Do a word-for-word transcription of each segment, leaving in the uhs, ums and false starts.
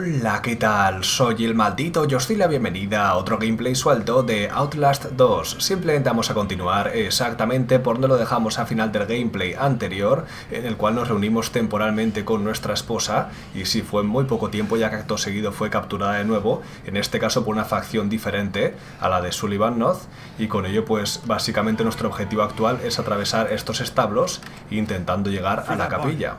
Hola, ¿qué tal? Soy el maldito y os doy la bienvenida a otro gameplay suelto de Outlast dos. Simplemente vamos a continuar exactamente por donde lo dejamos al final del gameplay anterior, en el cual nos reunimos temporalmente con nuestra esposa, y sí, fue en muy poco tiempo ya que acto seguido fue capturada de nuevo, en este caso por una facción diferente a la de Sullivan North, y con ello pues básicamente nuestro objetivo actual es atravesar estos establos intentando llegar a la capilla.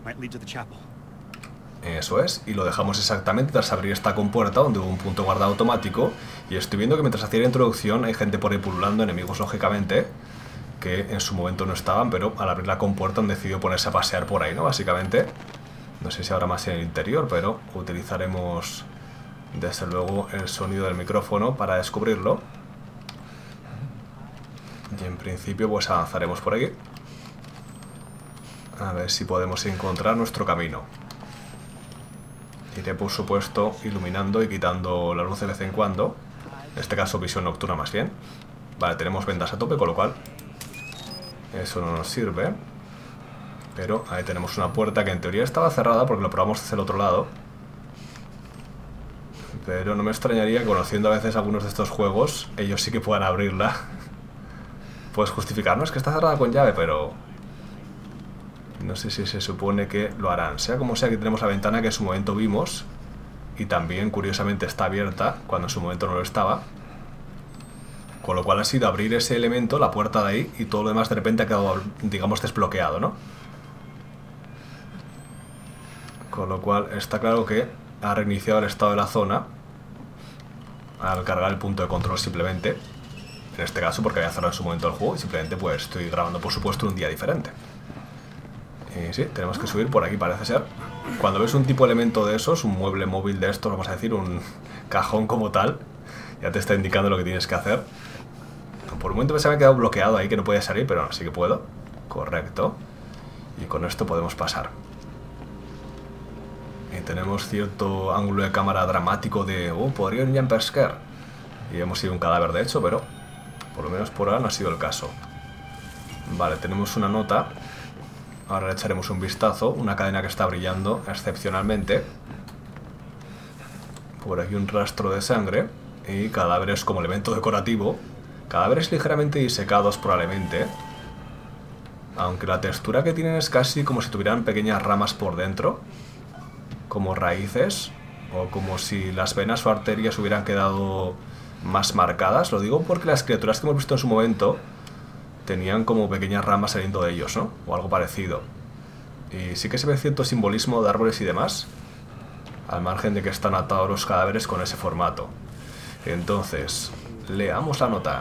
Eso es, y lo dejamos exactamente tras abrir esta compuerta donde hubo un punto guardado automático, y estoy viendo que mientras hacía la introducción hay gente por ahí pululando, enemigos lógicamente, que en su momento no estaban, pero al abrir la compuerta han decidido ponerse a pasear por ahí, ¿no? Básicamente, no sé si habrá más en el interior, pero utilizaremos desde luego el sonido del micrófono para descubrirlo. Y en principio pues avanzaremos por aquí, a ver si podemos encontrar nuestro camino. Iré por supuesto iluminando y quitando la luz de vez en cuando. En este caso visión nocturna más bien. Vale, tenemos vendas a tope, con lo cual eso no nos sirve. Pero ahí tenemos una puerta que en teoría estaba cerrada porque lo probamos hacia el otro lado. Pero no me extrañaría que, conociendo a veces algunos de estos juegos, ellos sí que puedan abrirla. Puedes justificarnos que está cerrada con llave, pero no sé si se supone que lo harán. Sea como sea, aquí tenemos la ventana que en su momento vimos, y también curiosamente está abierta cuando en su momento no lo estaba, con lo cual ha sido abrir ese elemento, la puerta de ahí, y todo lo demás de repente ha quedado, digamos, desbloqueado, ¿no? Con lo cual está claro que ha reiniciado el estado de la zona al cargar el punto de control simplemente, en este caso porque había cerrado en su momento el juego, y simplemente pues estoy grabando por supuesto un día diferente. Y sí, tenemos que subir por aquí, parece ser. Cuando ves un tipo de elemento de esos, un mueble móvil de estos, vamos a decir, un cajón como tal, ya te está indicando lo que tienes que hacer. Por un momento pensaba que me he quedado bloqueado ahí, que no podía salir, pero no, sí que puedo. Correcto. Y con esto podemos pasar. Y tenemos cierto ángulo de cámara dramático de, oh, podría ir un jump scare. Y hemos sido un cadáver de hecho, pero por lo menos por ahora no ha sido el caso. Vale, tenemos una nota. Ahora le echaremos un vistazo. Una cadena que está brillando excepcionalmente. Por aquí un rastro de sangre. Y cadáveres como elemento decorativo. Cadáveres ligeramente disecados probablemente. Aunque la textura que tienen es casi como si tuvieran pequeñas ramas por dentro. Como raíces. O como si las venas o arterias hubieran quedado más marcadas. Lo digo porque las criaturas que hemos visto en su momento tenían como pequeñas ramas saliendo de ellos, ¿no? O algo parecido. Y sí que se ve cierto simbolismo de árboles y demás, al margen de que están atados los cadáveres con ese formato. Entonces, leamos la nota.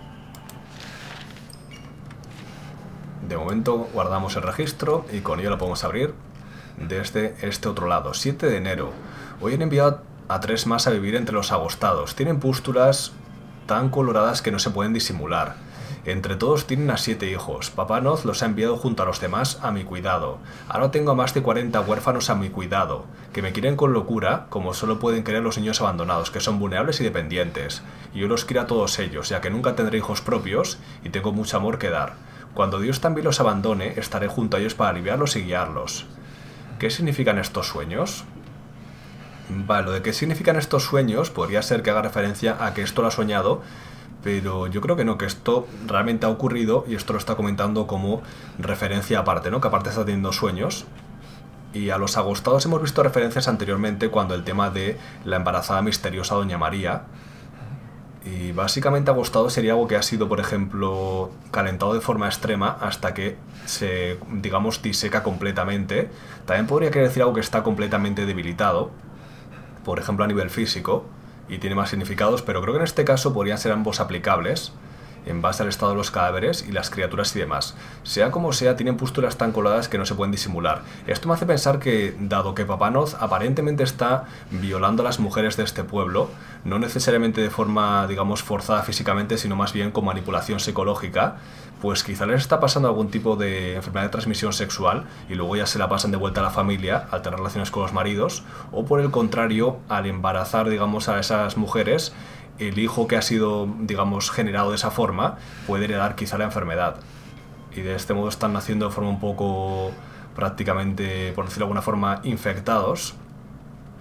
De momento guardamos el registro y con ello lo podemos abrir desde este otro lado. siete de enero. Hoy han enviado a tres más a vivir entre los agostados. Tienen pústulas tan coloradas que no se pueden disimular. Entre todos tienen a siete hijos. Papá Noz los ha enviado junto a los demás a mi cuidado. Ahora tengo a más de cuarenta huérfanos a mi cuidado, que me quieren con locura, como solo pueden querer los niños abandonados, que son vulnerables y dependientes. Y yo los quiero a todos ellos, ya que nunca tendré hijos propios y tengo mucho amor que dar. Cuando Dios también los abandone, estaré junto a ellos para aliviarlos y guiarlos. ¿Qué significan estos sueños? Vale, lo de qué significan estos sueños podría ser que haga referencia a que esto lo ha soñado, pero yo creo que no, que esto realmente ha ocurrido y esto lo está comentando como referencia aparte, ¿no? Que aparte está teniendo sueños. Y a los agostados hemos visto referencias anteriormente cuando el tema de la embarazada misteriosa Doña María. Y básicamente agostado sería algo que ha sido, por ejemplo, calentado de forma extrema hasta que se, digamos, diseca completamente. También podría querer decir algo que está completamente debilitado, por ejemplo a nivel físico, y tiene más significados, pero creo que en este caso podrían ser ambos aplicables en base al estado de los cadáveres y las criaturas y demás. Sea como sea, tienen pústulas tan coloradas que no se pueden disimular. Esto me hace pensar que, dado que Papá Noz aparentemente está violando a las mujeres de este pueblo, no necesariamente de forma, digamos, forzada físicamente, sino más bien con manipulación psicológica, pues quizá les está pasando algún tipo de enfermedad de transmisión sexual y luego ya se la pasan de vuelta a la familia al tener relaciones con los maridos, o por el contrario, al embarazar, digamos, a esas mujeres, el hijo que ha sido, digamos, generado de esa forma puede heredar quizá la enfermedad. Y de este modo están naciendo de forma un poco, prácticamente, por decirlo de alguna forma, infectados.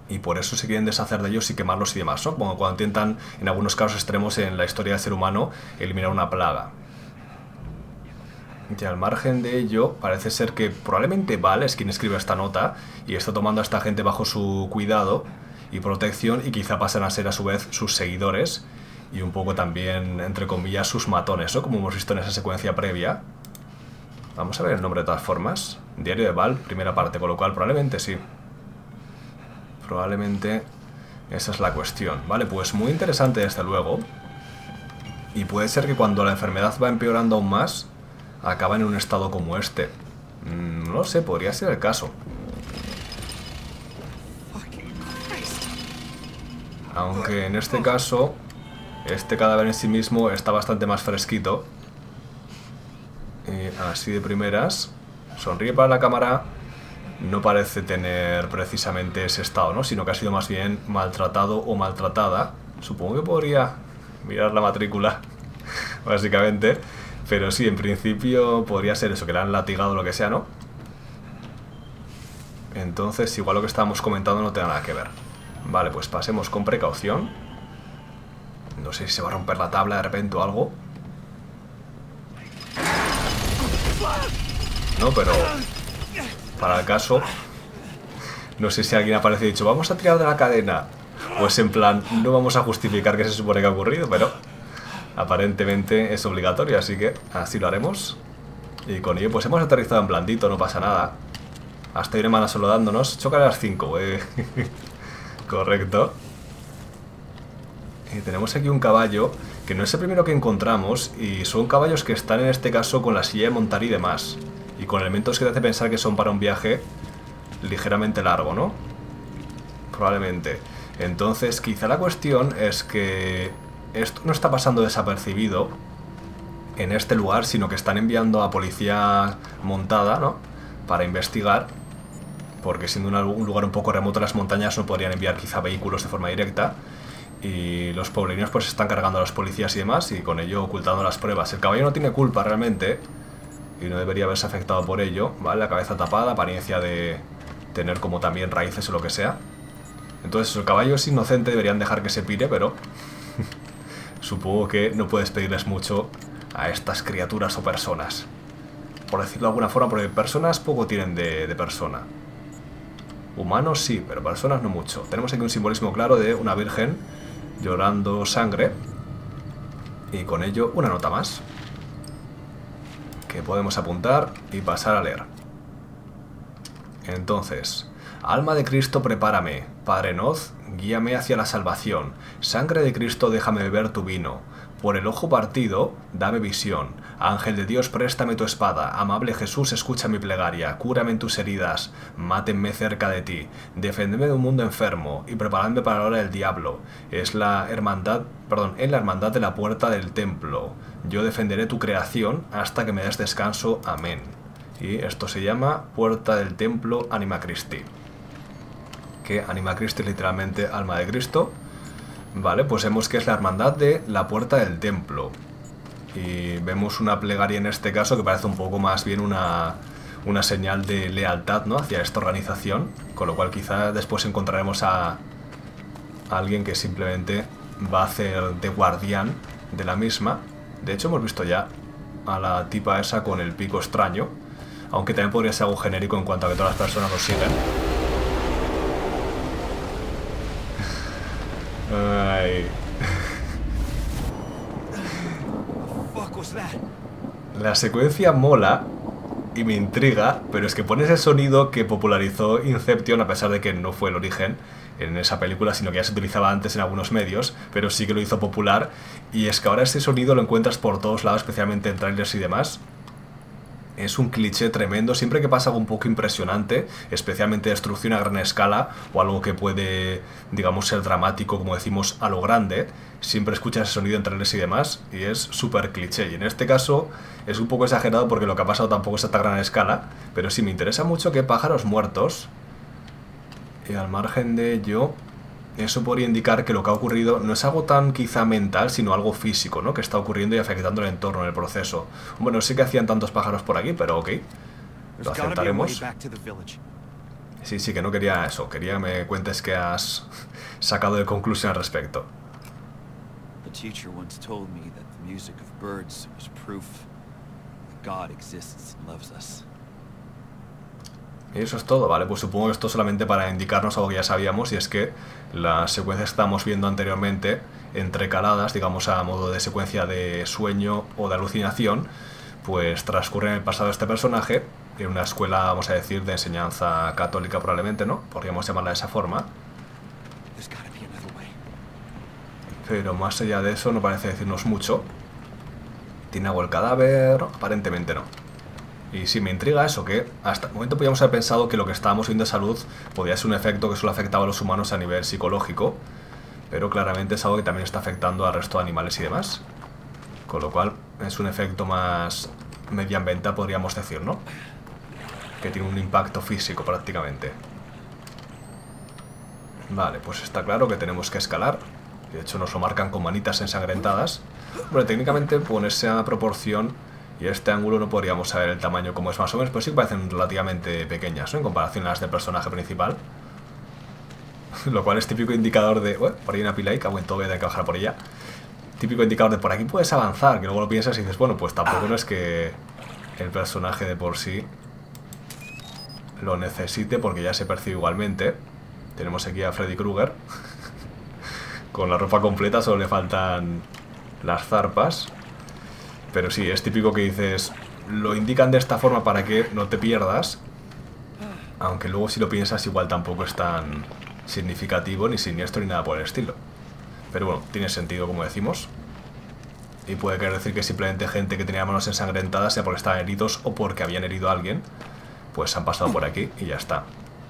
y por eso se quieren deshacer de ellos y quemarlos y demás, ¿no? Como cuando intentan, en algunos casos extremos en la historia del ser humano, eliminar una plaga. Y al margen de ello, parece ser que probablemente Val es quien escribe esta nota y está tomando a esta gente bajo su cuidado y protección, y quizá pasen a ser a su vez sus seguidores y un poco también, entre comillas, sus matones, ¿no? Como hemos visto en esa secuencia previa. Vamos a ver el nombre de todas formas. Diario de Val, primera parte, con lo cual probablemente sí. Probablemente esa es la cuestión. Vale, pues muy interesante desde luego. Y puede ser que cuando la enfermedad va empeorando aún más, acaba en un estado como este. Mm, no lo sé, podría ser el caso. Aunque en este caso, este cadáver en sí mismo está bastante más fresquito. Y así de primeras, sonríe para la cámara. No parece tener precisamente ese estado, ¿no? Sino que ha sido más bien maltratado o maltratada. Supongo que podría mirar la matrícula, básicamente. Pero sí, en principio podría ser eso, que le han latigado o lo que sea, ¿no? Entonces, igual lo que estábamos comentando no tiene nada que ver. Vale, pues pasemos con precaución. No sé si se va a romper la tabla de repente o algo. No, pero para el caso, no sé si alguien aparece y ha dicho, vamos a tirar de la cadena. Pues en plan, no vamos a justificar que se supone que ha ocurrido, pero aparentemente es obligatorio, así que así lo haremos. Y con ello pues hemos aterrizado en blandito, no pasa nada. Hasta hay una mano solo dándonos. Choca a las cinco, eh. Correcto. Y tenemos aquí un caballo que no es el primero que encontramos, y son caballos que están en este caso con la silla de montar y demás, y con elementos que te hace pensar que son para un viaje ligeramente largo, ¿no? Probablemente. Entonces quizá la cuestión es que esto no está pasando desapercibido en este lugar, sino que están enviando a policía montada, ¿no? Para investigar, porque siendo un lugar un poco remoto en las montañas no podrían enviar quizá vehículos de forma directa, y los pueblerinos pues están cargando a los policías y demás, y con ello ocultando las pruebas. El caballo no tiene culpa realmente y no debería haberse afectado por ello, ¿vale? La cabeza tapada, apariencia de tener como también raíces o lo que sea. Entonces el caballo es inocente, deberían dejar que se pire, pero supongo que no puedes pedirles mucho a estas criaturas o personas, por decirlo de alguna forma, porque personas poco tienen de, de persona. Humanos sí, pero personas no mucho. Tenemos aquí un simbolismo claro de una virgen llorando sangre, y con ello una nota más que podemos apuntar y pasar a leer. Entonces, alma de Cristo, prepárame. Padre Noz, guíame hacia la salvación. Sangre de Cristo, déjame beber tu vino. Por el ojo partido, dame visión. Ángel de Dios, préstame tu espada. Amable Jesús, escucha mi plegaria. Cúrame en tus heridas. Mátenme cerca de ti. Deféndeme de un mundo enfermo y preparadme para la hora del diablo. Es la hermandad, perdón, en la hermandad de la puerta del templo. Yo defenderé tu creación hasta que me des descanso. Amén. Y esto se llama Puerta del Templo Anima Christi. Que Anima Christi es literalmente alma de Cristo. Vale, pues vemos que es la hermandad de la Puerta del Templo. Y vemos una plegaria en este caso que parece un poco más bien una, una señal de lealtad, ¿no? Hacia esta organización. Con lo cual quizá después encontraremos a, a alguien que simplemente va a hacer de guardián de la misma. De hecho hemos visto ya a la tipa esa con el pico extraño. Aunque también podría ser algo genérico en cuanto a que todas las personas lo siguen. Ay. La secuencia mola y me intriga, pero es que pone ese sonido que popularizó Inception, a pesar de que no fue el origen en esa película, sino que ya se utilizaba antes en algunos medios, pero sí que lo hizo popular. Y es que ahora ese sonido lo encuentras por todos lados, especialmente en trailers y demás. Es un cliché tremendo. Siempre que pasa algo un poco impresionante, especialmente destrucción a gran escala o algo que puede, digamos, ser dramático, como decimos, a lo grande, siempre escuchas ese sonido en trailers y demás, y es súper cliché. Y en este caso es un poco exagerado porque lo que ha pasado tampoco es a tan gran escala, pero sí me interesa mucho que pájaros muertos. Y al margen de ello, eso podría indicar que lo que ha ocurrido no es algo tan quizá mental, sino algo físico, ¿no? Que está ocurriendo y afectando el entorno en el proceso. Bueno, sí que hacían tantos pájaros por aquí, pero ok, lo aceptaremos. Sí, sí, que no quería eso. Quería que me cuentes qué has sacado de conclusión al respecto. A teacher once told me that the music of birds was proof that God exists and loves us. Y eso es todo, ¿vale? Pues supongo que esto solamente para indicarnos algo que ya sabíamos, y es que las secuencias que estábamos viendo anteriormente, entrecaladas, digamos a modo de secuencia de sueño o de alucinación, pues transcurren en el pasado de este personaje, en una escuela, vamos a decir, de enseñanza católica probablemente, ¿no? Podríamos llamarla de esa forma. Pero más allá de eso no parece decirnos mucho. ¿Tiene algo el cadáver? Aparentemente no. Y sí, me intriga eso, que hasta el momento podríamos haber pensado que lo que estábamos viendo de salud podía ser un efecto que solo afectaba a los humanos a nivel psicológico, pero claramente es algo que también está afectando al resto de animales y demás. Con lo cual es un efecto más medioambiental, podríamos decir, ¿no? Que tiene un impacto físico prácticamente. Vale, pues está claro que tenemos que escalar. De hecho nos lo marcan con manitas ensangrentadas. Bueno, técnicamente ponerse a proporción y este ángulo no podríamos saber el tamaño como es más o menos, pero sí que parecen relativamente pequeñas, ¿no? En comparación a las del personaje principal. Lo cual es típico indicador de... Ué, por ahí hay una pila y que aguento, voy a tener que bajar por ella. Típico indicador de por aquí puedes avanzar, que luego lo piensas y dices, bueno, pues tampoco no es que el personaje de por sí lo necesite, porque ya se percibe igualmente. Tenemos aquí a Freddy Krueger con la ropa completa, solo le faltan las zarpas. Pero sí, es típico que dices, lo indican de esta forma para que no te pierdas, aunque luego si lo piensas igual tampoco es tan significativo, ni siniestro, ni nada por el estilo. Pero bueno, tiene sentido como decimos. Y puede querer decir que simplemente gente que tenía manos ensangrentadas, sea porque estaban heridos o porque habían herido a alguien, pues han pasado por aquí y ya está.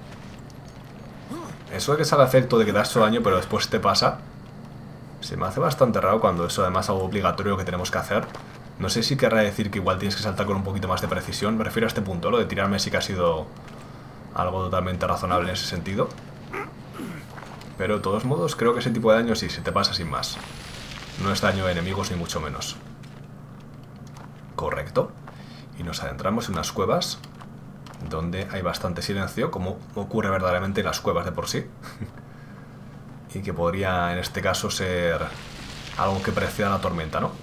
Eso de que salga efecto de que das daño pero después te pasa, se me hace bastante raro cuando eso además es algo obligatorio que tenemos que hacer. No sé si querrá decir que igual tienes que saltar con un poquito más de precisión. Me refiero a este punto, lo de tirarme sí que ha sido algo totalmente razonable en ese sentido. Pero de todos modos creo que ese tipo de daño sí, se te pasa sin más. No es daño de enemigos ni mucho menos. Correcto. Y nos adentramos en unas cuevas donde hay bastante silencio, como ocurre verdaderamente en las cuevas de por sí. Y que podría en este caso ser algo que preceda la tormenta, ¿no?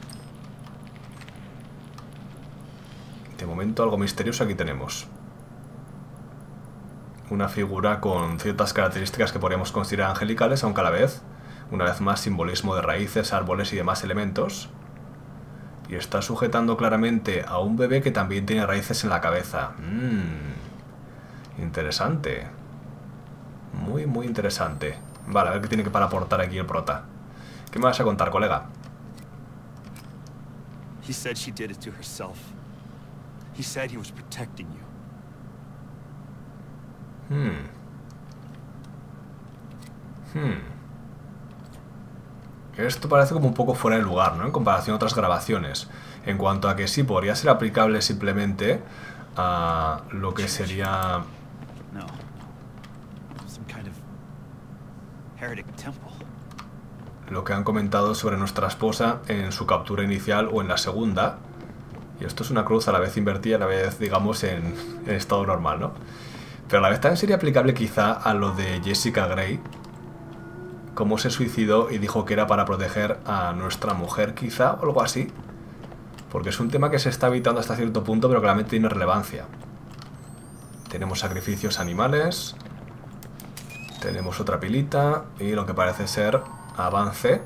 De momento algo misterioso aquí tenemos. Una figura con ciertas características que podríamos considerar angelicales, aunque a la vez, una vez más, simbolismo de raíces, árboles y demás elementos. Y está sujetando claramente a un bebé que también tiene raíces en la cabeza. Mmm, interesante. Muy, muy interesante. Vale, a ver qué tiene que para aportar aquí el prota. ¿Qué me vas a contar, colega? He said she did it to herself. He said he was protecting you. Hmm. Hmm. Esto parece como un poco fuera de lugar, ¿no? En comparación a otras grabaciones. En cuanto a que sí, podría ser aplicable simplemente a lo que sería... No. Some kind of heretic temple. Lo que han comentado sobre nuestra esposa en su captura inicial o en la segunda. Y esto es una cruz a la vez invertida y a la vez, digamos, en, en estado normal, ¿no? Pero a la vez también sería aplicable quizá a lo de Jessica Gray. Cómo se suicidó y dijo que era para proteger a nuestra mujer, quizá, o algo así. Porque es un tema que se está evitando hasta cierto punto, pero claramente tiene relevancia. Tenemos sacrificios animales. Tenemos otra pilita. Y lo que parece ser avance.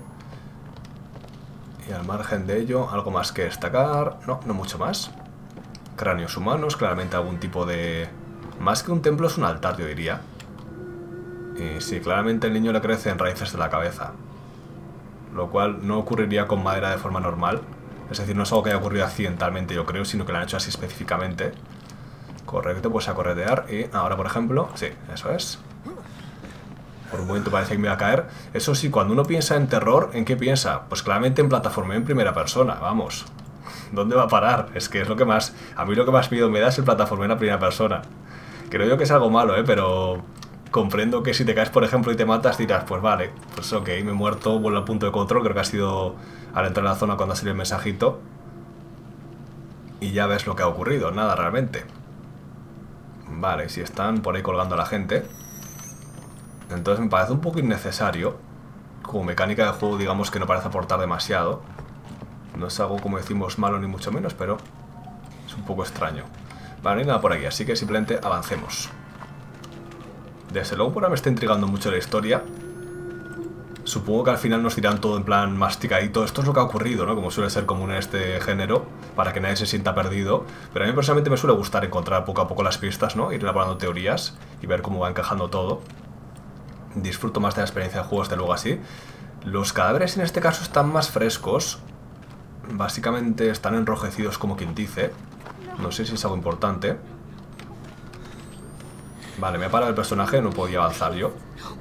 Y al margen de ello, algo más que destacar. No, no mucho más. Cráneos humanos, claramente algún tipo de... Más que un templo es un altar, yo diría. Y sí, claramente el niño le crece en raíces de la cabeza. Lo cual no ocurriría con madera de forma normal. Es decir, no es algo que haya ocurrido accidentalmente, yo creo, sino que lo han hecho así específicamente. Correcto, pues a corretear. Y ahora, por ejemplo, sí, eso es. Por un momento parece que me iba a caer. Eso sí, cuando uno piensa en terror, ¿en qué piensa? Pues claramente en plataforma en primera persona, vamos. ¿Dónde va a parar? Es que es lo que más... A mí lo que más miedo me da es el plataforma en la primera persona. Creo yo que es algo malo, ¿eh? Pero comprendo que si te caes, por ejemplo, y te matas, dirás, pues vale, pues ok, me he muerto, vuelvo al punto de control, creo que ha sido al entrar a la zona cuando ha salido el mensajito. Y ya ves lo que ha ocurrido, nada realmente. Vale, si están por ahí colgando a la gente. Entonces me parece un poco innecesario. Como mecánica de juego, digamos que no parece aportar demasiado. No es algo, como decimos, malo ni mucho menos, pero es un poco extraño. Vale, no hay nada por aquí, así que simplemente avancemos. Desde luego por ahora me está intrigando mucho la historia. Supongo que al final nos dirán todo en plan masticadito. Esto es lo que ha ocurrido, ¿no? Como suele ser común en este género, para que nadie se sienta perdido. Pero a mí personalmente me suele gustar encontrar poco a poco las pistas, ¿no? Ir elaborando teorías y ver cómo va encajando todo. Disfruto más de la experiencia de juego, desde luego así. Los cadáveres en este caso están más frescos. Básicamente están enrojecidos, como quien dice. No sé si es algo importante. Vale, me ha parado el personaje, no podía avanzar yo.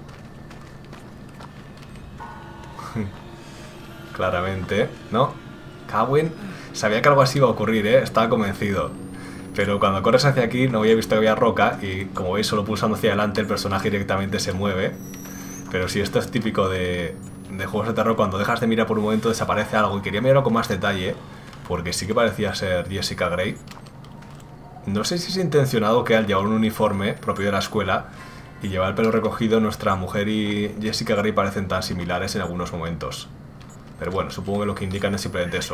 Claramente. No, Cagüen. Sabía que algo así iba a ocurrir, ¿eh? Estaba convencido. Pero cuando corres hacia aquí no había visto que había roca. Y como veis, solo pulsando hacia adelante el personaje directamente se mueve. Pero sí, esto es típico de, de juegos de terror. Cuando dejas de mirar por un momento desaparece algo. Y quería mirarlo con más detalle, porque sí que parecía ser Jessica Grey. No sé si es intencionado que al llevar un uniforme propio de la escuela y llevar el pelo recogido, nuestra mujer y Jessica Grey parecen tan similares en algunos momentos. Pero bueno, supongo que lo que indican es simplemente eso.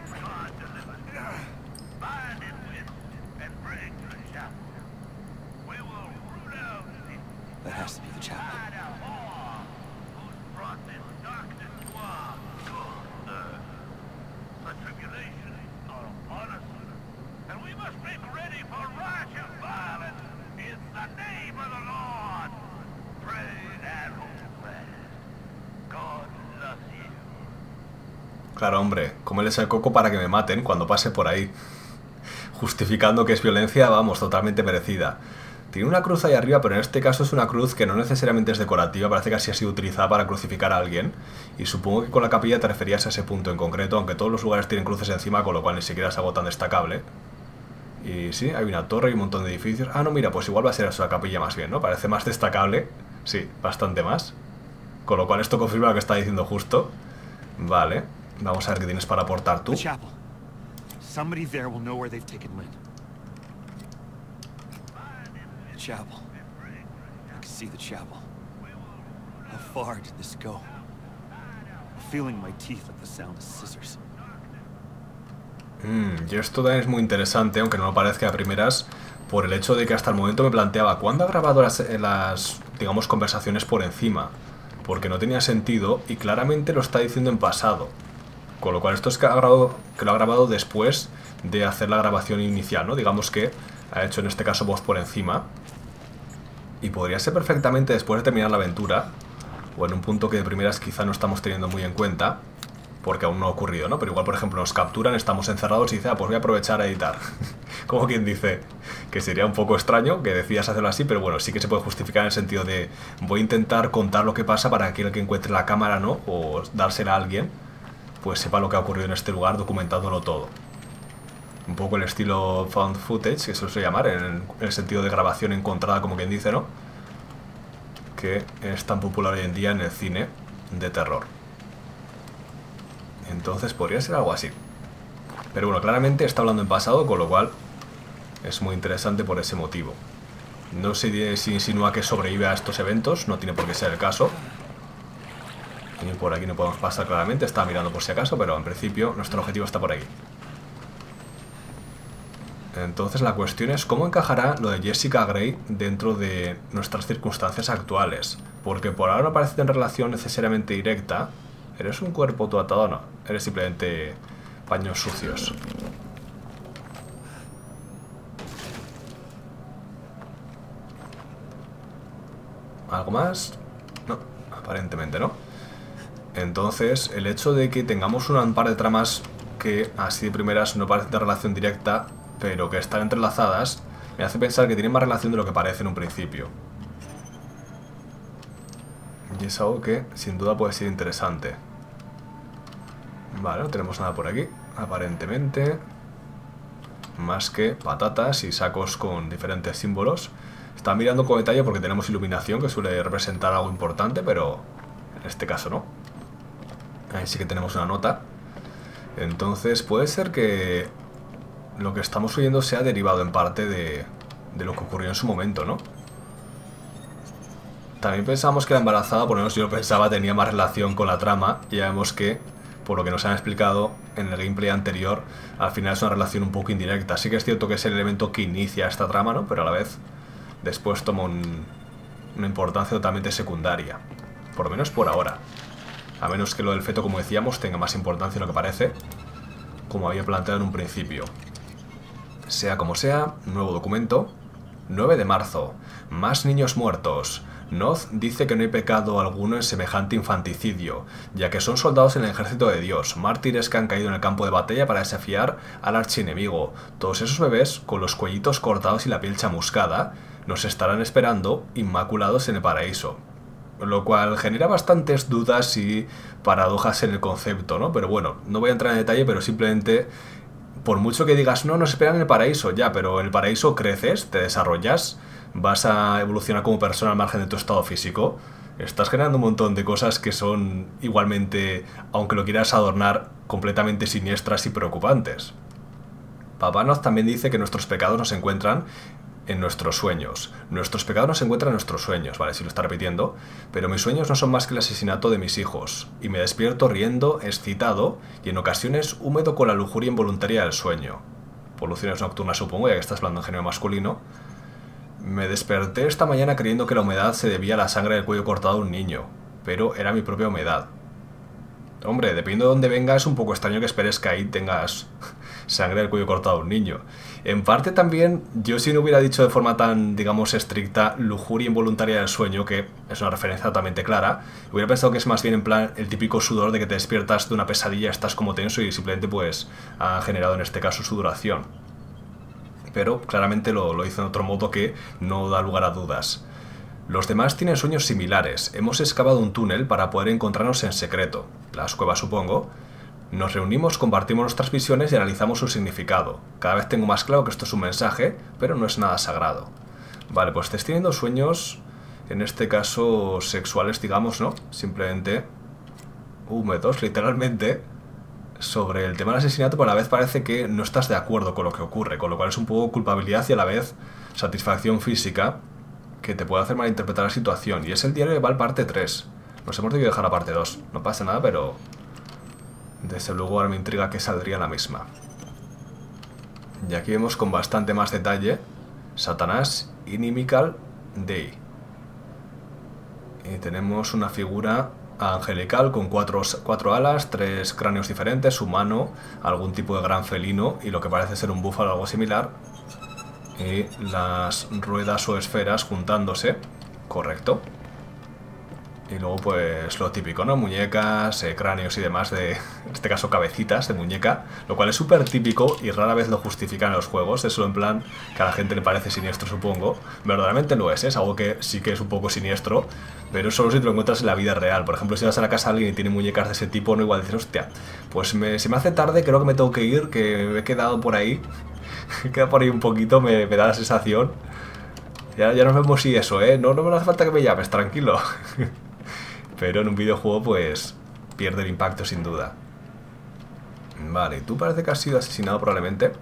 Claro, hombre, cómeles el coco para que me maten cuando pase por ahí. Justificando que es violencia, vamos, totalmente merecida. Tiene una cruz ahí arriba, pero en este caso es una cruz que no necesariamente es decorativa, parece que así ha sido utilizada para crucificar a alguien. Y supongo que con la capilla te referías a ese punto en concreto, aunque todos los lugares tienen cruces encima, con lo cual ni siquiera es algo tan destacable. Y sí, hay una torre y un montón de edificios. Ah, no, mira, pues igual va a ser eso la capilla más bien, ¿no? Parece más destacable. Sí, bastante más. Con lo cual esto confirma lo que está diciendo justo. Vale. Vamos a ver qué tienes para aportar tú. Somebody there will know where they've taken Lynn. The chapel. I can see the chapel. How far did this go? I'm feeling my teeth at the sound of scissors. Mm, y esto también es muy interesante, aunque no lo parezca a primeras, por el hecho de que hasta el momento me planteaba ¿cuándo ha grabado las, las, digamos, conversaciones por encima? Porque no tenía sentido y claramente lo está diciendo en pasado. Con lo cual esto es que, ha grabado, que lo ha grabado después de hacer la grabación inicial, ¿no? Digamos que ha hecho en este caso voz por encima. Y podría ser perfectamente después de terminar la aventura, o en un punto que de primeras quizá no estamos teniendo muy en cuenta, porque aún no ha ocurrido, ¿no? Pero igual, por ejemplo, nos capturan, estamos encerrados y dice, ah, pues voy a aprovechar a editar. Como quien dice, que sería un poco extraño que decidas hacerlo así, pero bueno, sí que se puede justificar en el sentido de voy a intentar contar lo que pasa para que el que encuentre la cámara, ¿no? O dársela a alguien, pues sepa lo que ha ocurrido en este lugar, documentándolo todo. Un poco el estilo found footage, que se suele llamar, en el sentido de grabación encontrada, como quien dice, ¿no? Que es tan popular hoy en día en el cine de terror. Entonces podría ser algo así. Pero bueno, claramente está hablando en pasado, con lo cual es muy interesante por ese motivo. No sé si insinúa que sobrevive a estos eventos, no tiene por qué ser el caso. Y por aquí no podemos pasar claramente, estaba mirando por si acaso, pero en principio nuestro objetivo está por ahí. Entonces la cuestión es cómo encajará lo de Jessica Grey dentro de nuestras circunstancias actuales. Porque por ahora no parece tener relación necesariamente directa. ¿Eres un cuerpo tú atado o no? Eres simplemente paños sucios. ¿Algo más? No, aparentemente no. Entonces, el hecho de que tengamos un par de tramas que así de primeras no parecen de relación directa, pero que están entrelazadas, me hace pensar que tienen más relación de lo que parece en un principio. Y es algo que sin duda puede ser interesante. Vale, no tenemos nada por aquí, aparentemente. Más que patatas y sacos con diferentes símbolos. Estaba mirando con detalle porque tenemos iluminación que suele representar algo importante, pero en este caso no. Ahí sí que tenemos una nota. Entonces puede ser que lo que estamos oyendo sea derivado en parte de, de lo que ocurrió en su momento, ¿no? También pensábamos que la embarazada, por lo menos yo lo pensaba, tenía más relación con la trama. Y ya vemos que, por lo que nos han explicado en el gameplay anterior, al final es una relación un poco indirecta. Sí que es cierto que es el elemento que inicia esta trama, ¿no? Pero a la vez después toma un, una importancia totalmente secundaria. Por lo menos por ahora. A menos que lo del feto, como decíamos, tenga más importancia de lo que parece, como había planteado en un principio. Sea como sea, nuevo documento. nueve de marzo. Más niños muertos. Noz dice que no hay pecado alguno en semejante infanticidio, ya que son soldados en el ejército de Dios, mártires que han caído en el campo de batalla para desafiar al archienemigo. Todos esos bebés, con los cuellitos cortados y la piel chamuscada, nos estarán esperando inmaculados en el paraíso. Lo cual genera bastantes dudas y paradojas en el concepto, ¿no? Pero bueno, no voy a entrar en detalle, pero simplemente, por mucho que digas, no, nos esperan en el paraíso, ya, pero en el paraíso creces, te desarrollas, vas a evolucionar como persona al margen de tu estado físico. Estás generando un montón de cosas que son igualmente, aunque lo quieras adornar, completamente siniestras y preocupantes. Papá Noz también dice que nuestros pecados nos encuentran en nuestros sueños. Nuestros pecados nos encuentran en nuestros sueños, vale, si lo está repitiendo, pero mis sueños no son más que el asesinato de mis hijos, y me despierto riendo, excitado, y en ocasiones húmedo con la lujuria involuntaria del sueño. Poluciones nocturnas, supongo, ya que estás hablando en género masculino. Me desperté esta mañana creyendo que la humedad se debía a la sangre del cuello cortado de un niño, pero era mi propia humedad. Hombre, dependiendo de dónde venga, es un poco extraño que esperes que ahí tengas sangre del cuello cortado de un niño. En parte también, yo si no hubiera dicho de forma tan, digamos, estricta, lujuria involuntaria del sueño, que es una referencia totalmente clara, hubiera pensado que es más bien en plan el típico sudor de que te despiertas de una pesadilla, estás como tenso y simplemente pues ha generado en este caso sudoración. Pero claramente lo, lo hizo en otro modo que no da lugar a dudas. Los demás tienen sueños similares. Hemos excavado un túnel para poder encontrarnos en secreto. Las cuevas, supongo. Nos reunimos, compartimos nuestras visiones y analizamos su significado. Cada vez tengo más claro que esto es un mensaje, pero no es nada sagrado. Vale, pues estés teniendo sueños, en este caso sexuales, digamos, ¿no? Simplemente húmedos, literalmente, sobre el tema del asesinato, pero a la vez parece que no estás de acuerdo con lo que ocurre, con lo cual es un poco culpabilidad y a la vez satisfacción física que te puede hacer malinterpretar la situación. Y es el diario de Val parte tres. Nos hemos debido dejar la parte dos. No pasa nada, pero desde luego ahora me intriga que saldría la misma. Y aquí vemos con bastante más detalle Satanás Inimical Day. Y tenemos una figura angelical con cuatro, cuatro alas, tres cráneos diferentes, humano, algún tipo de gran felino y lo que parece ser un búfalo o algo similar. Y las ruedas o esferas juntándose, correcto. Y luego pues lo típico, ¿no? Muñecas, eh, cráneos y demás de, en este caso cabecitas de muñeca, lo cual es súper típico y rara vez lo justifican en los juegos. Eso en plan que a la gente le parece siniestro, supongo. Verdaderamente lo es, ¿eh? Es algo que sí que es un poco siniestro, pero solo si te lo encuentras en la vida real. Por ejemplo, si vas a la casa de alguien y tiene muñecas de ese tipo, no igual dices, hostia, pues me, se me hace tarde, creo que me tengo que ir, que me he quedado por ahí. He quedado por ahí un poquito, me, me da la sensación. Ya, ya nos vemos y eso, ¿eh? No, no me hace falta que me llames, tranquilo. Pero en un videojuego pues pierde el impacto sin duda. Vale, tú parece que has sido asesinado probablemente.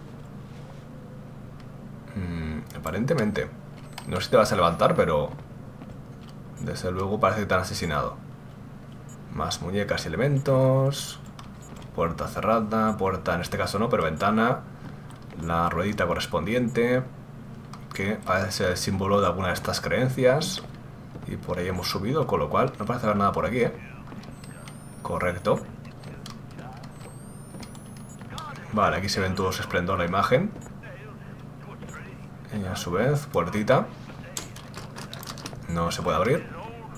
Mm, aparentemente. No sé si te vas a levantar, pero desde luego parece que te han asesinado. Más muñecas y elementos. Puerta cerrada, puerta en este caso no, pero ventana. La ruedita correspondiente, que parece ser el símbolo de alguna de estas creencias. Y por ahí hemos subido, con lo cual no parece haber nada por aquí, ¿eh? Correcto. Vale, aquí se ven todos su esplendor la imagen. Y a su vez, puertita. No se puede abrir.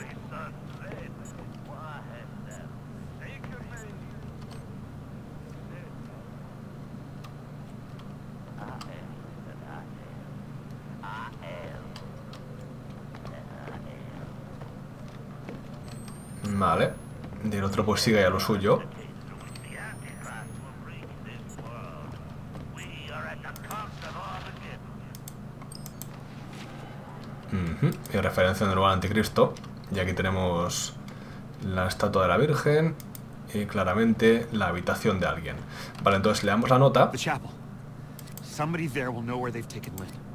Vale. Y el otro pues sigue a lo suyo. Uh-huh. Y referencia de nuevo al anticristo. Y aquí tenemos la estatua de la Virgen y claramente la habitación de alguien. Vale, entonces le damos la nota.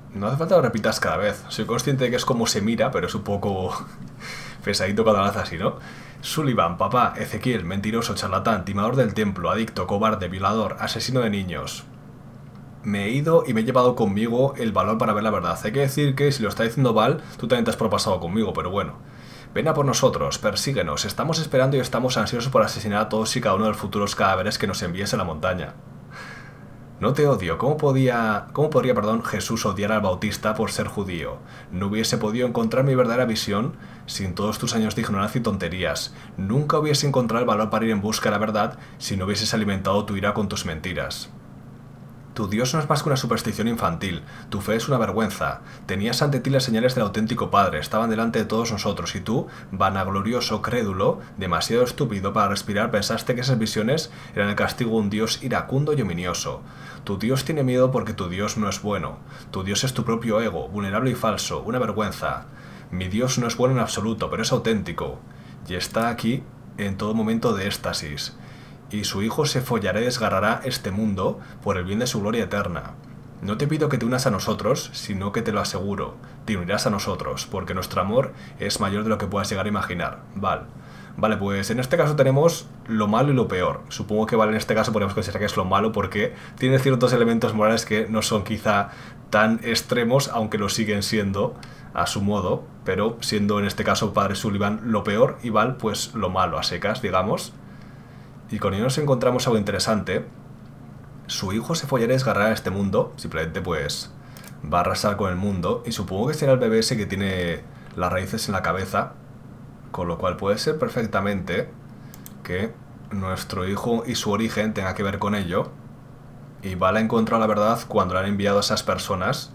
No hace falta que lo repitas cada vez. Soy consciente de que es como se mira, pero es un poco pesadito cuando lo haces así, ¿no? Sullivan, papá, Ezequiel, mentiroso, charlatán, timador del templo, adicto, cobarde, violador, asesino de niños. Me he ido y me he llevado conmigo el valor para ver la verdad. Hay que decir que si lo está diciendo Val, tú también te has propasado conmigo, pero bueno. Ven a por nosotros, persíguenos, estamos esperando y estamos ansiosos por asesinar a todos y cada uno de los futuros cadáveres que nos envíes a la montaña. No te odio. ¿Cómo podía, cómo podría, perdón, Jesús odiar al Bautista por ser judío? No hubiese podido encontrar mi verdadera visión sin todos tus años de ignorancia y tonterías. Nunca hubiese encontrado el valor para ir en busca de la verdad si no hubieses alimentado tu ira con tus mentiras. Tu Dios no es más que una superstición infantil. Tu fe es una vergüenza. Tenías ante ti las señales del auténtico Padre. Estaban delante de todos nosotros. Y tú, vanaglorioso crédulo, demasiado estúpido para respirar, pensaste que esas visiones eran el castigo de un Dios iracundo y ominioso. Tu Dios tiene miedo porque tu Dios no es bueno. Tu Dios es tu propio ego, vulnerable y falso, una vergüenza. Mi Dios no es bueno en absoluto, pero es auténtico. Y está aquí en todo momento de éxtasis. Y su hijo se follará y desgarrará este mundo por el bien de su gloria eterna. No te pido que te unas a nosotros, sino que te lo aseguro, te unirás a nosotros, porque nuestro amor es mayor de lo que puedas llegar a imaginar. Val. Vale, pues en este caso tenemos lo malo y lo peor. Supongo que Val en este caso podemos considerar que es lo malo porque tiene ciertos elementos morales que no son quizá tan extremos, aunque lo siguen siendo a su modo, pero siendo en este caso Padre Sullivan lo peor y Val pues lo malo a secas, digamos. Y con ello nos encontramos algo interesante. Su hijo se follará y desgarrará este mundo. Simplemente pues va a arrasar con el mundo. Y supongo que será el bebé ese que tiene las raíces en la cabeza. Con lo cual puede ser perfectamente que nuestro hijo y su origen tenga que ver con ello. Y Val ha encontrado la verdad cuando le han enviado a esas personas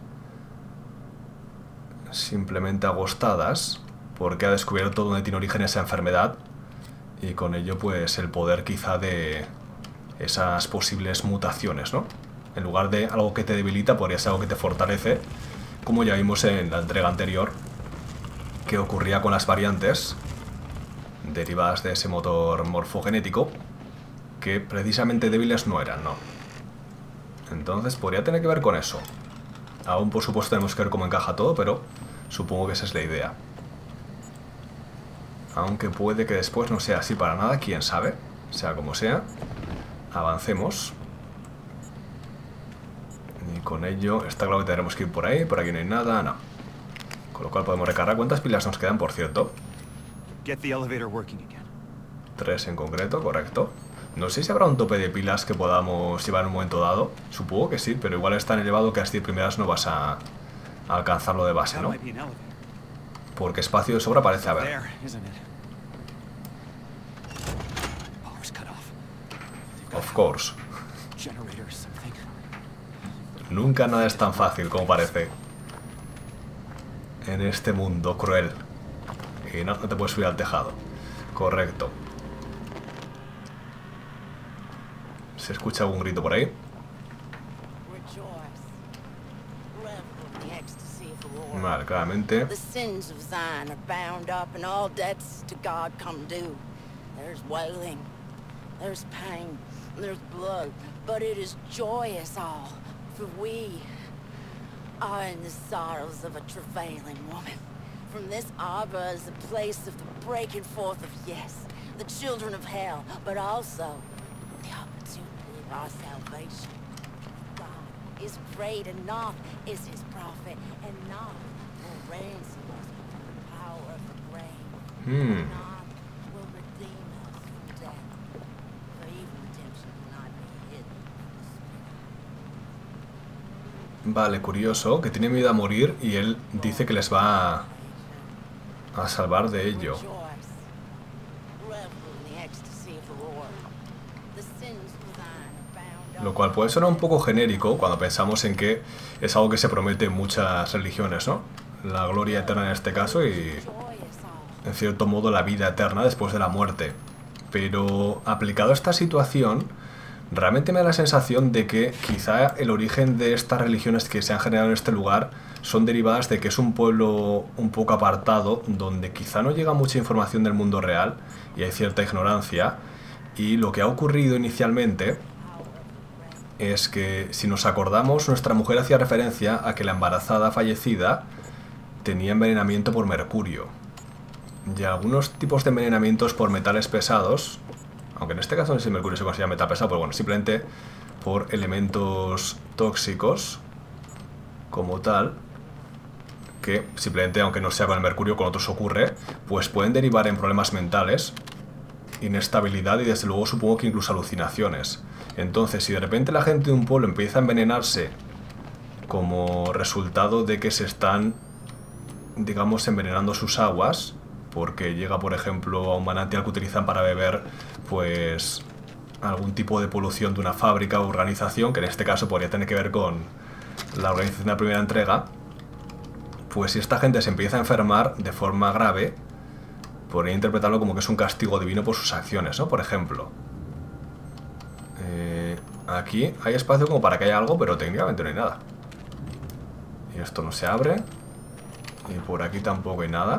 simplemente agostadas. Porque ha descubierto dónde tiene origen esa enfermedad. Y con ello pues el poder quizá de esas posibles mutaciones, ¿no? En lugar de algo que te debilita, podría ser algo que te fortalece, como ya vimos en la entrega anterior, que ocurría con las variantes derivadas de ese motor morfogenético, que precisamente débiles no eran, ¿no? Entonces podría tener que ver con eso. Aún por supuesto tenemos que ver cómo encaja todo, pero supongo que esa es la idea. Aunque puede que después no sea así para nada, quién sabe. Sea como sea. Avancemos. Y con ello está claro que tendremos que ir por ahí. Por aquí no hay nada, no. Con lo cual podemos recargar. ¿Cuántas pilas nos quedan, por cierto? Tres en concreto, correcto. No sé si habrá un tope de pilas que podamos llevar en un momento dado. Supongo que sí, pero igual es tan elevado que a las diez primeras no vas a, a alcanzarlo de base, ¿no? Porque espacio de sobra parece haber. Of course. Nunca nada es tan fácil como parece. En este mundo cruel. Y no, no te puedes subir al tejado. Correcto. ¿Se escucha algún grito por ahí? Vale, claramente. The sins of Zion are bound up and all debts to God come due. There's wailing, there's pain, there's blood, but it is joyous all, for we are in the sorrows of a travailing woman. From this arbor is the place of the breaking forth of yes, the children of hell, but also the opportunity of our salvation. God is great, and naught is his prophet, and naught will ransom us from the power of the grave. Hmm. Naught will redeem us from death, for even redemption cannot be hidden from the Spirit. Vale, curioso, que tiene miedo a morir y él dice que les va a, a salvar de ello. Lo cual puede sonar un poco genérico cuando pensamos en que es algo que se promete en muchas religiones, ¿no? La gloria eterna en este caso y, en cierto modo, la vida eterna después de la muerte. Pero aplicado a esta situación, realmente me da la sensación de que quizá el origen de estas religiones que se han generado en este lugar son derivadas de que es un pueblo un poco apartado, donde quizá no llega mucha información del mundo real y hay cierta ignorancia. Y lo que ha ocurrido inicialmente es que, si nos acordamos, nuestra mujer hacía referencia a que la embarazada fallecida tenía envenenamiento por mercurio. Y algunos tipos de envenenamientos por metales pesados, aunque en este caso no sé si el mercurio se considera metal pesado, pero bueno, simplemente por elementos tóxicos como tal, que simplemente, aunque no sea con el mercurio, con otros ocurre, pues pueden derivar en problemas mentales, inestabilidad y desde luego supongo que incluso alucinaciones. Entonces, si de repente la gente de un pueblo empieza a envenenarse como resultado de que se están, digamos, envenenando sus aguas, porque llega, por ejemplo, a un manantial que utilizan para beber, pues algún tipo de polución de una fábrica o organización, que en este caso podría tener que ver con la organización de la primera entrega, pues si esta gente se empieza a enfermar de forma grave, podría interpretarlo como que es un castigo divino por sus acciones, ¿no? Por ejemplo, eh, aquí hay espacio como para que haya algo, pero técnicamente no hay nada. Y esto no se abre. Y por aquí tampoco hay nada.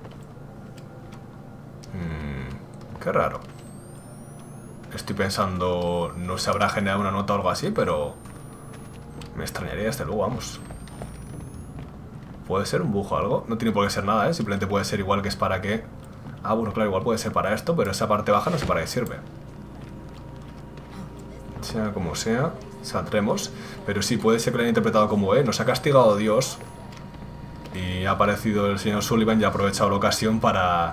Hmm, qué raro. Estoy pensando, no se habrá generado una nota o algo así, pero me extrañaría desde luego, vamos. Puede ser un bug o algo. No tiene por qué ser nada, ¿eh? Simplemente puede ser igual que es para que... Ah, bueno, claro, igual puede ser para esto, pero esa parte baja no sé para qué sirve. Sea como sea, saldremos. Pero sí, puede ser que lo hayan interpretado como, eh, nos ha castigado Dios. Y ha aparecido el señor Sullivan y ha aprovechado la ocasión para...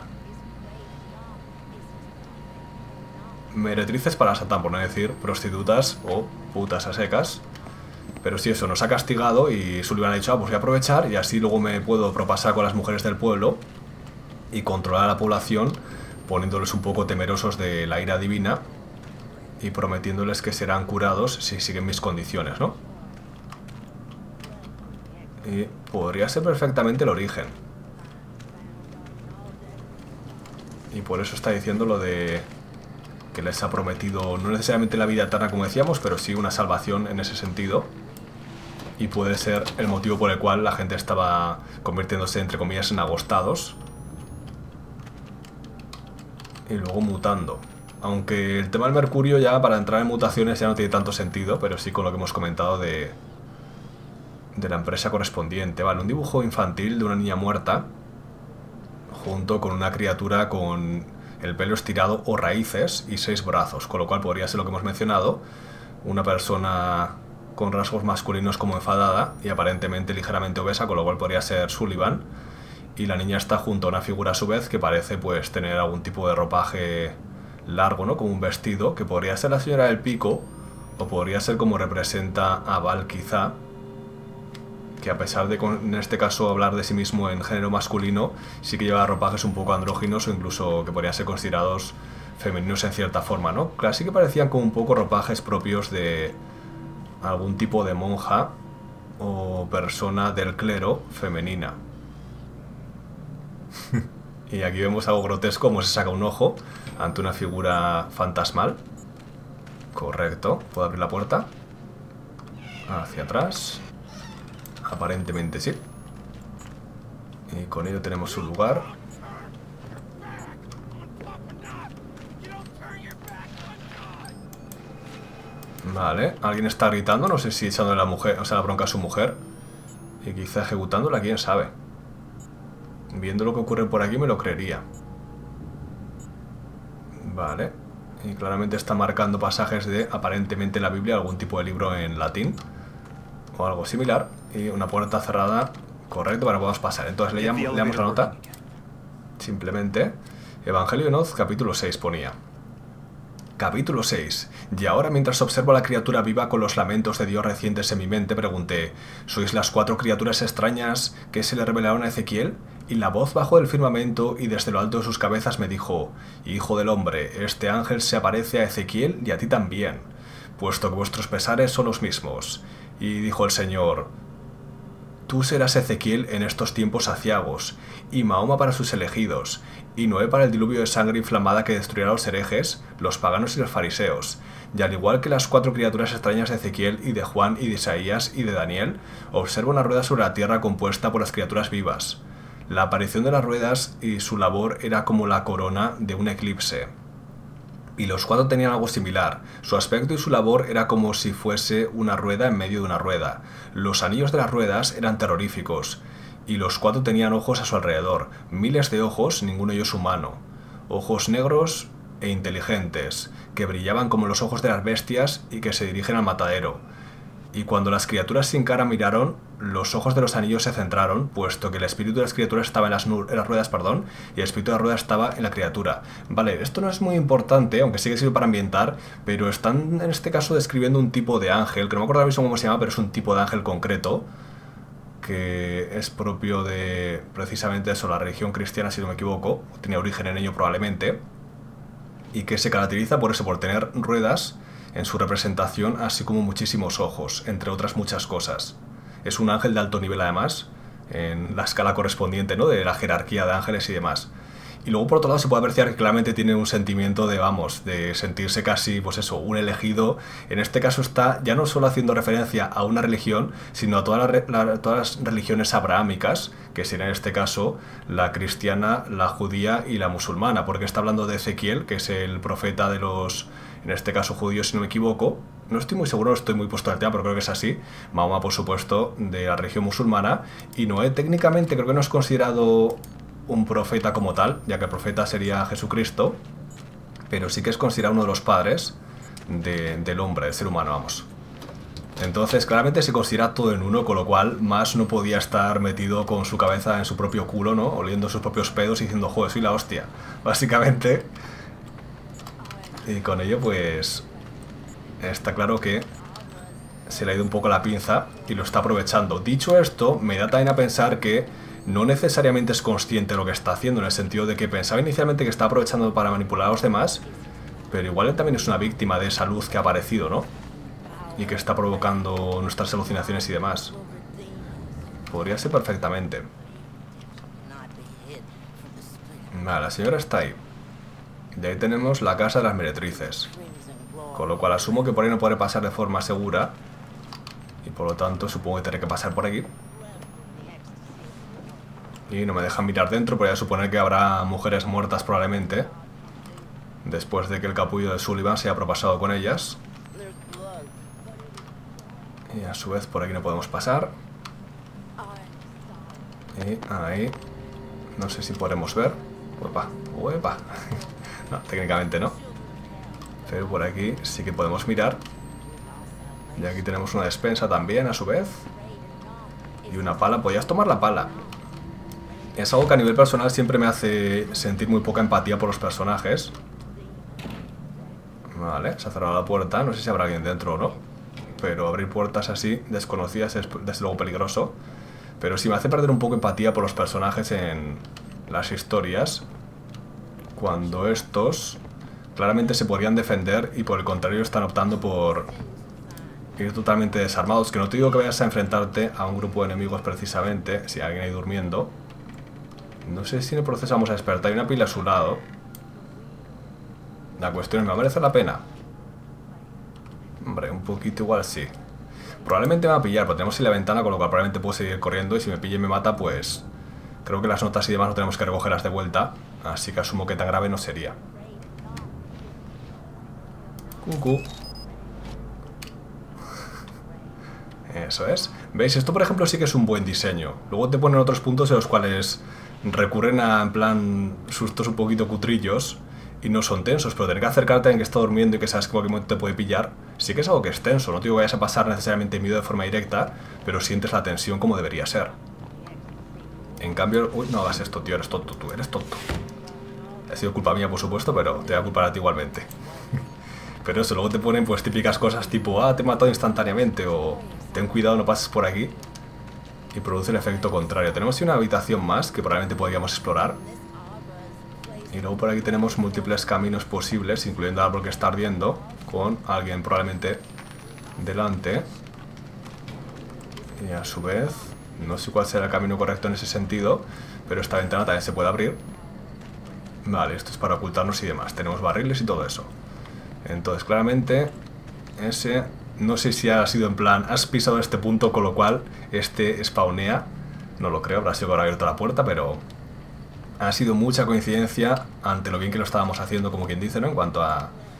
meretrices para Satán, por no decir prostitutas o putas a secas. Pero sí, eso, nos ha castigado y Sullivan ha dicho, ah, pues voy a aprovechar y así luego me puedo propasar con las mujeres del pueblo y controlar a la población, poniéndoles un poco temerosos de la ira divina y prometiéndoles que serán curados si siguen mis condiciones, ¿no? Y podría ser perfectamente el origen. Y por eso está diciendo lo de que les ha prometido, no necesariamente la vida eterna como decíamos, pero sí una salvación en ese sentido. Y puede ser el motivo por el cual la gente estaba convirtiéndose, entre comillas, en agostados. Y luego mutando. Aunque el tema del mercurio ya para entrar en mutaciones ya no tiene tanto sentido, pero sí con lo que hemos comentado de, de la empresa correspondiente. Vale, un dibujo infantil de una niña muerta junto con una criatura con el pelo estirado o raíces y seis brazos, con lo cual podría ser lo que hemos mencionado, una persona con rasgos masculinos como enfadada y aparentemente ligeramente obesa, con lo cual podría ser Sullivan, y la niña está junto a una figura a su vez que parece pues tener algún tipo de ropaje largo, ¿no? Como un vestido, que podría ser la señora del pico o podría ser como representa a Val quizá, que a pesar de en este caso hablar de sí mismo en género masculino, sí que lleva ropajes un poco andróginos o incluso que podrían ser considerados femeninos en cierta forma, ¿no? Casi que parecían como un poco ropajes propios de algún tipo de monja o persona del clero femenina. Y aquí vemos algo grotesco, como se saca un ojo ante una figura fantasmal. Correcto, ¿puedo abrir la puerta? Hacia atrás. Aparentemente sí. Y con ello tenemos su lugar. Vale, alguien está gritando, no sé si echándole la mujer, o sea, la bronca a su mujer. Y quizá ejecutándola, quién sabe. Viendo lo que ocurre por aquí me lo creería. Vale. Y claramente está marcando pasajes de, aparentemente, la Biblia, algún tipo de libro en latín o algo similar. Y una puerta cerrada, correcto, para que podamos pasar. Entonces leamos, leamos la nota. Simplemente, Evangelio de Noz, capítulo seis ponía. Capítulo seis. Y ahora, mientras observo a la criatura viva con los lamentos de Dios recientes en mi mente, pregunté, ¿sois las cuatro criaturas extrañas que se le revelaron a Ezequiel? Y la voz bajó del firmamento y desde lo alto de sus cabezas me dijo, Hijo del hombre, este ángel se aparece a Ezequiel y a ti también, puesto que vuestros pesares son los mismos. Y dijo el Señor, Tú serás Ezequiel en estos tiempos aciagos, y Mahoma para sus elegidos, y Noé para el diluvio de sangre inflamada que destruirá a los herejes, los paganos y los fariseos. Y al igual que las cuatro criaturas extrañas de Ezequiel y de Juan y de Isaías y de Daniel, observo una rueda sobre la tierra compuesta por las criaturas vivas. La aparición de las ruedas y su labor era como la corona de un eclipse. Y los cuatro tenían algo similar. Su aspecto y su labor era como si fuese una rueda en medio de una rueda. Los anillos de las ruedas eran terroríficos. Y los cuatro tenían ojos a su alrededor. Miles de ojos, ninguno de ellos humano. Ojos negros e inteligentes, que brillaban como los ojos de las bestias y que se dirigen al matadero. Y cuando las criaturas sin cara miraron, los ojos de los anillos se centraron, puesto que el espíritu de las criaturas estaba en las, en las ruedas, perdón, y el espíritu de la rueda estaba en la criatura. Vale, esto no es muy importante, aunque sí que sirve para ambientar, pero están en este caso describiendo un tipo de ángel, que no me acuerdo ahora mismo cómo se llama, pero es un tipo de ángel concreto, que es propio de, precisamente eso, la religión cristiana, si no me equivoco, tenía origen en ello probablemente, y que se caracteriza por eso, por tener ruedas en su representación, así como muchísimos ojos, entre otras muchas cosas. Es un ángel de alto nivel además, en la escala correspondiente, ¿no?, de la jerarquía de ángeles y demás. Y luego por otro lado se puede apreciar que claramente tiene un sentimiento de, vamos, de sentirse casi, pues eso, un elegido. En este caso está ya no solo haciendo referencia a una religión, sino a todas las, la, todas las religiones abrahámicas, que serían en este caso la cristiana, la judía y la musulmana, porque está hablando de Ezequiel, que es el profeta de los, en este caso judíos, si no me equivoco. No estoy muy seguro, no estoy muy puesto al tema, pero creo que es así. Mahoma, por supuesto, de la religión musulmana. Y Noé técnicamente creo que no es considerado un profeta como tal, ya que el profeta sería Jesucristo, pero sí que es considerado uno de los padres de, del hombre, del ser humano, vamos. Entonces claramente se considera todo en uno, con lo cual más no podía estar metido con su cabeza en su propio culo, ¿no?, oliendo sus propios pedos y diciendo, joder, soy la hostia, básicamente. Y con ello pues está claro que se le ha ido un poco la pinza y lo está aprovechando. Dicho esto, me da también a pensar que no necesariamente es consciente de lo que está haciendo, en el sentido de que pensaba inicialmente que está aprovechando para manipular a los demás, pero igual él también es una víctima de esa luz que ha aparecido, ¿no?, y que está provocando nuestras alucinaciones y demás. Podría ser perfectamente. Vale, la señora está ahí. De ahí tenemos la casa de las meretrices, con lo cual asumo que por ahí no podré pasar de forma segura, y por lo tanto supongo que tendré que pasar por aquí. Y no me dejan mirar dentro, pero voy a suponer que habrá mujeres muertas probablemente, después de que el capullo de Sullivan se haya propasado con ellas. Y a su vez por aquí no podemos pasar. Y ahí no sé si podremos ver. Uepa, uepa. No, técnicamente no, pero por aquí sí que podemos mirar. Y aquí tenemos una despensa también a su vez. Y una pala, podías tomar la pala. Es algo que a nivel personal siempre me hace sentir muy poca empatía por los personajes. Vale, se ha cerrado la puerta, no sé si habrá alguien dentro o no, pero abrir puertas así, desconocidas, es desde luego peligroso. Pero sí me hace perder un poco empatía por los personajes en las historias, cuando estos claramente se podrían defender y por el contrario están optando por ir totalmente desarmados. Que no te digo que vayas a enfrentarte a un grupo de enemigos precisamente, si hay alguien ahí durmiendo. No sé si en el proceso vamos a despertar. Hay una pila a su lado. La cuestión es, ¿me va a merecer la pena? Hombre, un poquito igual sí. Probablemente me va a pillar, pero tenemos ahí la ventana, con lo cual probablemente puedo seguir corriendo. Y si me pilla y me mata, pues creo que las notas y demás no tenemos que recogerlas de vuelta. Así que asumo que tan grave no sería. Cucú. Eso es. ¿Veis? Esto por ejemplo sí que es un buen diseño. Luego te ponen otros puntos en los cuales recurren a, en plan, sustos un poquito cutrillos y no son tensos, pero tener que acercarte a alguien que está durmiendo y que sabes que en cualquier momento te puede pillar, sí que es algo que es tenso. No te digo que vayas a pasar necesariamente miedo de forma directa, pero sientes la tensión como debería ser. En cambio... Uy, no hagas esto, tío, eres tonto, tú eres tonto. Ha sido culpa mía, por supuesto, pero te voy a culpar a ti igualmente. Pero eso, luego te ponen pues típicas cosas tipo, ah, te he matado instantáneamente, o ten cuidado, no pases por aquí, y produce el efecto contrario. Tenemos una habitación más que probablemente podríamos explorar. Y luego por aquí tenemos múltiples caminos posibles, incluyendo el árbol que está ardiendo, con alguien probablemente delante. Y a su vez, no sé cuál será el camino correcto en ese sentido, pero esta ventana también se puede abrir. Vale, esto es para ocultarnos y demás. Tenemos barriles y todo eso. Entonces, claramente, ese... No sé si ha sido en plan, has pisado este punto, con lo cual este spawnea. No lo creo, habrá sido que habrá abierto la puerta, pero... Ha sido mucha coincidencia ante lo bien que lo estábamos haciendo, como quien dice, ¿no? En cuanto a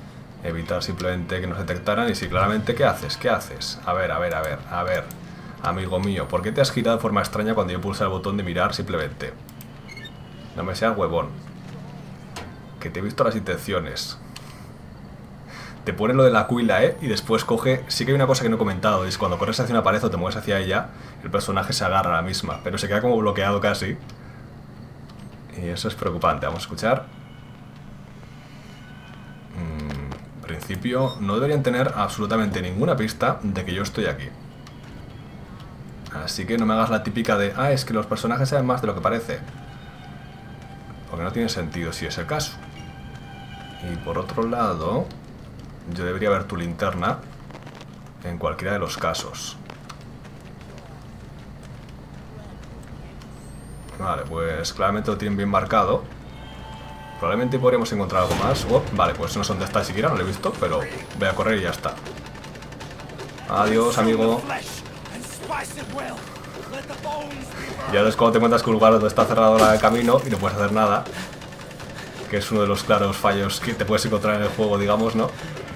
Evitar simplemente que nos detectaran. Y si claramente, ¿qué haces? ¿Qué haces? A ver, a ver, a ver, a ver. Amigo mío, ¿por qué te has girado de forma extraña cuando yo pulsé el botón de mirar simplemente? No me seas huevón. Que te he visto las intenciones. Te pone lo de la cuila, ¿eh? Y después coge... Sí que hay una cosa que no he comentado. Es cuando corres hacia una pared o te mueves hacia ella, el personaje se agarra a la misma. Pero se queda como bloqueado casi. Y eso es preocupante. Vamos a escuchar. Mm, en principio no deberían tener absolutamente ninguna pista de que yo estoy aquí. Así que no me hagas la típica de... Ah, es que los personajes saben más de lo que parece. Porque no tiene sentido si es el caso. Y por otro lado... Yo debería ver tu linterna en cualquiera de los casos. Vale, pues claramente lo tienen bien marcado. Probablemente podríamos encontrar algo más. Oh, vale, pues no sé dónde está siquiera, no lo he visto, pero voy a correr y ya está. Adiós, amigo. Ya ves cuando te encuentras con un lugar donde está cerrado el camino y no puedes hacer nada. Que es uno de los claros fallos que te puedes encontrar en el juego, digamos, ¿no?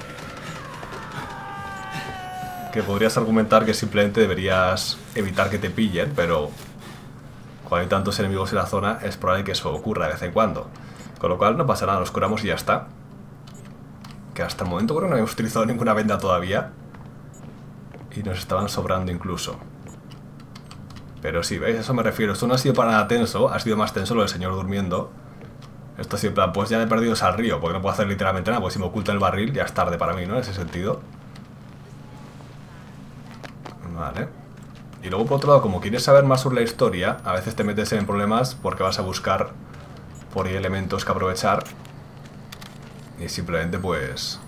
Que podrías argumentar que simplemente deberías evitar que te pillen, pero cuando hay tantos enemigos en la zona es probable que eso ocurra de vez en cuando. Con lo cual no pasa nada, nos curamos y ya está. Que hasta el momento creo que no hemos utilizado ninguna venda todavía. Y nos estaban sobrando incluso. Pero sí, ¿veis? A eso me refiero. Esto no ha sido para nada tenso, ha sido más tenso lo del señor durmiendo. Esto ha sido en plan, pues ya he perdido al río, porque no puedo hacer literalmente nada, porque si me oculta el barril ya es tarde para mí, ¿no? En ese sentido. Vale. Y luego por otro lado, como quieres saber más sobre la historia, a veces te metes en problemas porque vas a buscar por ahí elementos que aprovechar. Y simplemente pues...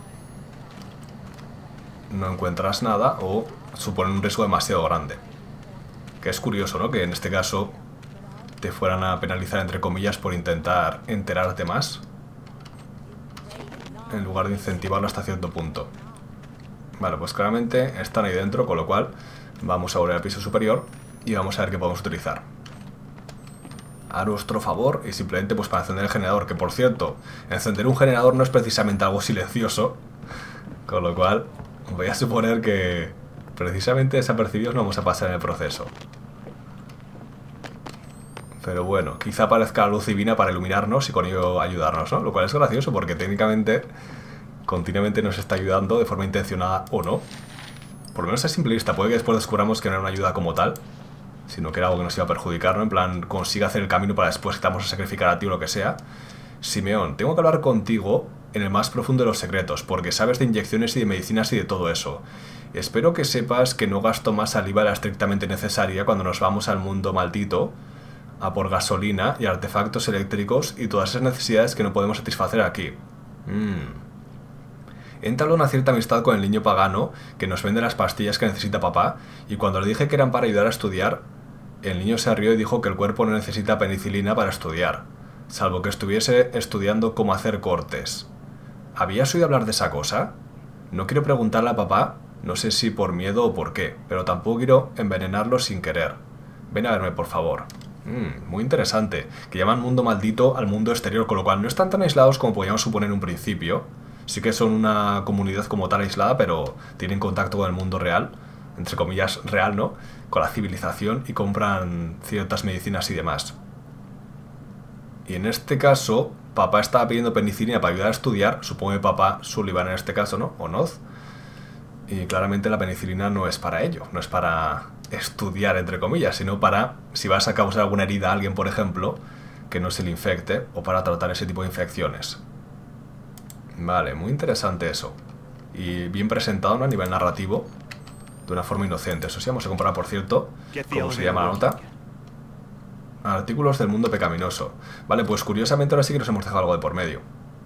no encuentras nada o suponen un riesgo demasiado grande. Que es curioso, ¿no? Que en este caso te fueran a penalizar entre comillas por intentar enterarte más. En lugar de incentivarlo hasta cierto punto. Vale, pues claramente están ahí dentro, con lo cual vamos a volver al piso superior y vamos a ver qué podemos utilizar a nuestro favor. Y simplemente pues para encender el generador, que por cierto, encender un generador no es precisamente algo silencioso, con lo cual voy a suponer que precisamente desapercibidos no vamos a pasar en el proceso. Pero bueno, quizá aparezca la luz divina para iluminarnos y con ello ayudarnos, ¿no? Lo cual es gracioso porque técnicamente continuamente nos está ayudando de forma intencionada o no. Por lo menos a simple vista, puede que después descubramos que no era una ayuda como tal, sino que era algo que nos iba a perjudicar, ¿no? En plan, consiga hacer el camino para después que te vamos a sacrificar a ti o lo que sea. Simeón, tengo que hablar contigo en el más profundo de los secretos, porque sabes de inyecciones y de medicinas y de todo eso. Espero que sepas que no gasto más saliva de la estrictamente necesaria cuando nos vamos al mundo maldito a por gasolina y artefactos eléctricos y todas esas necesidades que no podemos satisfacer aquí. Mmm... He entablado una cierta amistad con el niño pagano que nos vende las pastillas que necesita papá, y cuando le dije que eran para ayudar a estudiar, el niño se rió y dijo que el cuerpo no necesita penicilina para estudiar, salvo que estuviese estudiando cómo hacer cortes. ¿Habías oído hablar de esa cosa? No quiero preguntarle a papá, no sé si por miedo o por qué, pero tampoco quiero envenenarlo sin querer. Ven a verme, por favor. Mm, muy interesante, que llaman mundo maldito al mundo exterior, con lo cual no están tan aislados como podíamos suponer en un principio. Sí que son una comunidad como tal aislada, pero tienen contacto con el mundo real, entre comillas real, ¿no? Con la civilización y compran ciertas medicinas y demás. Y en este caso, papá estaba pidiendo penicilina para ayudar a estudiar, supongo que papá Sullivan en este caso, ¿no? O Noz. Y claramente la penicilina no es para ello, no es para estudiar, entre comillas, sino para, si vas a causar alguna herida a alguien, por ejemplo, que no se le infecte, o para tratar ese tipo de infecciones. Vale, muy interesante eso. Y bien presentado, ¿no? A nivel narrativo, de una forma inocente. Eso sí, vamos a comparar, por cierto, ¿cómo se llama la nota? Artículos del mundo pecaminoso. Vale, pues curiosamente ahora sí que nos hemos dejado algo de por medio.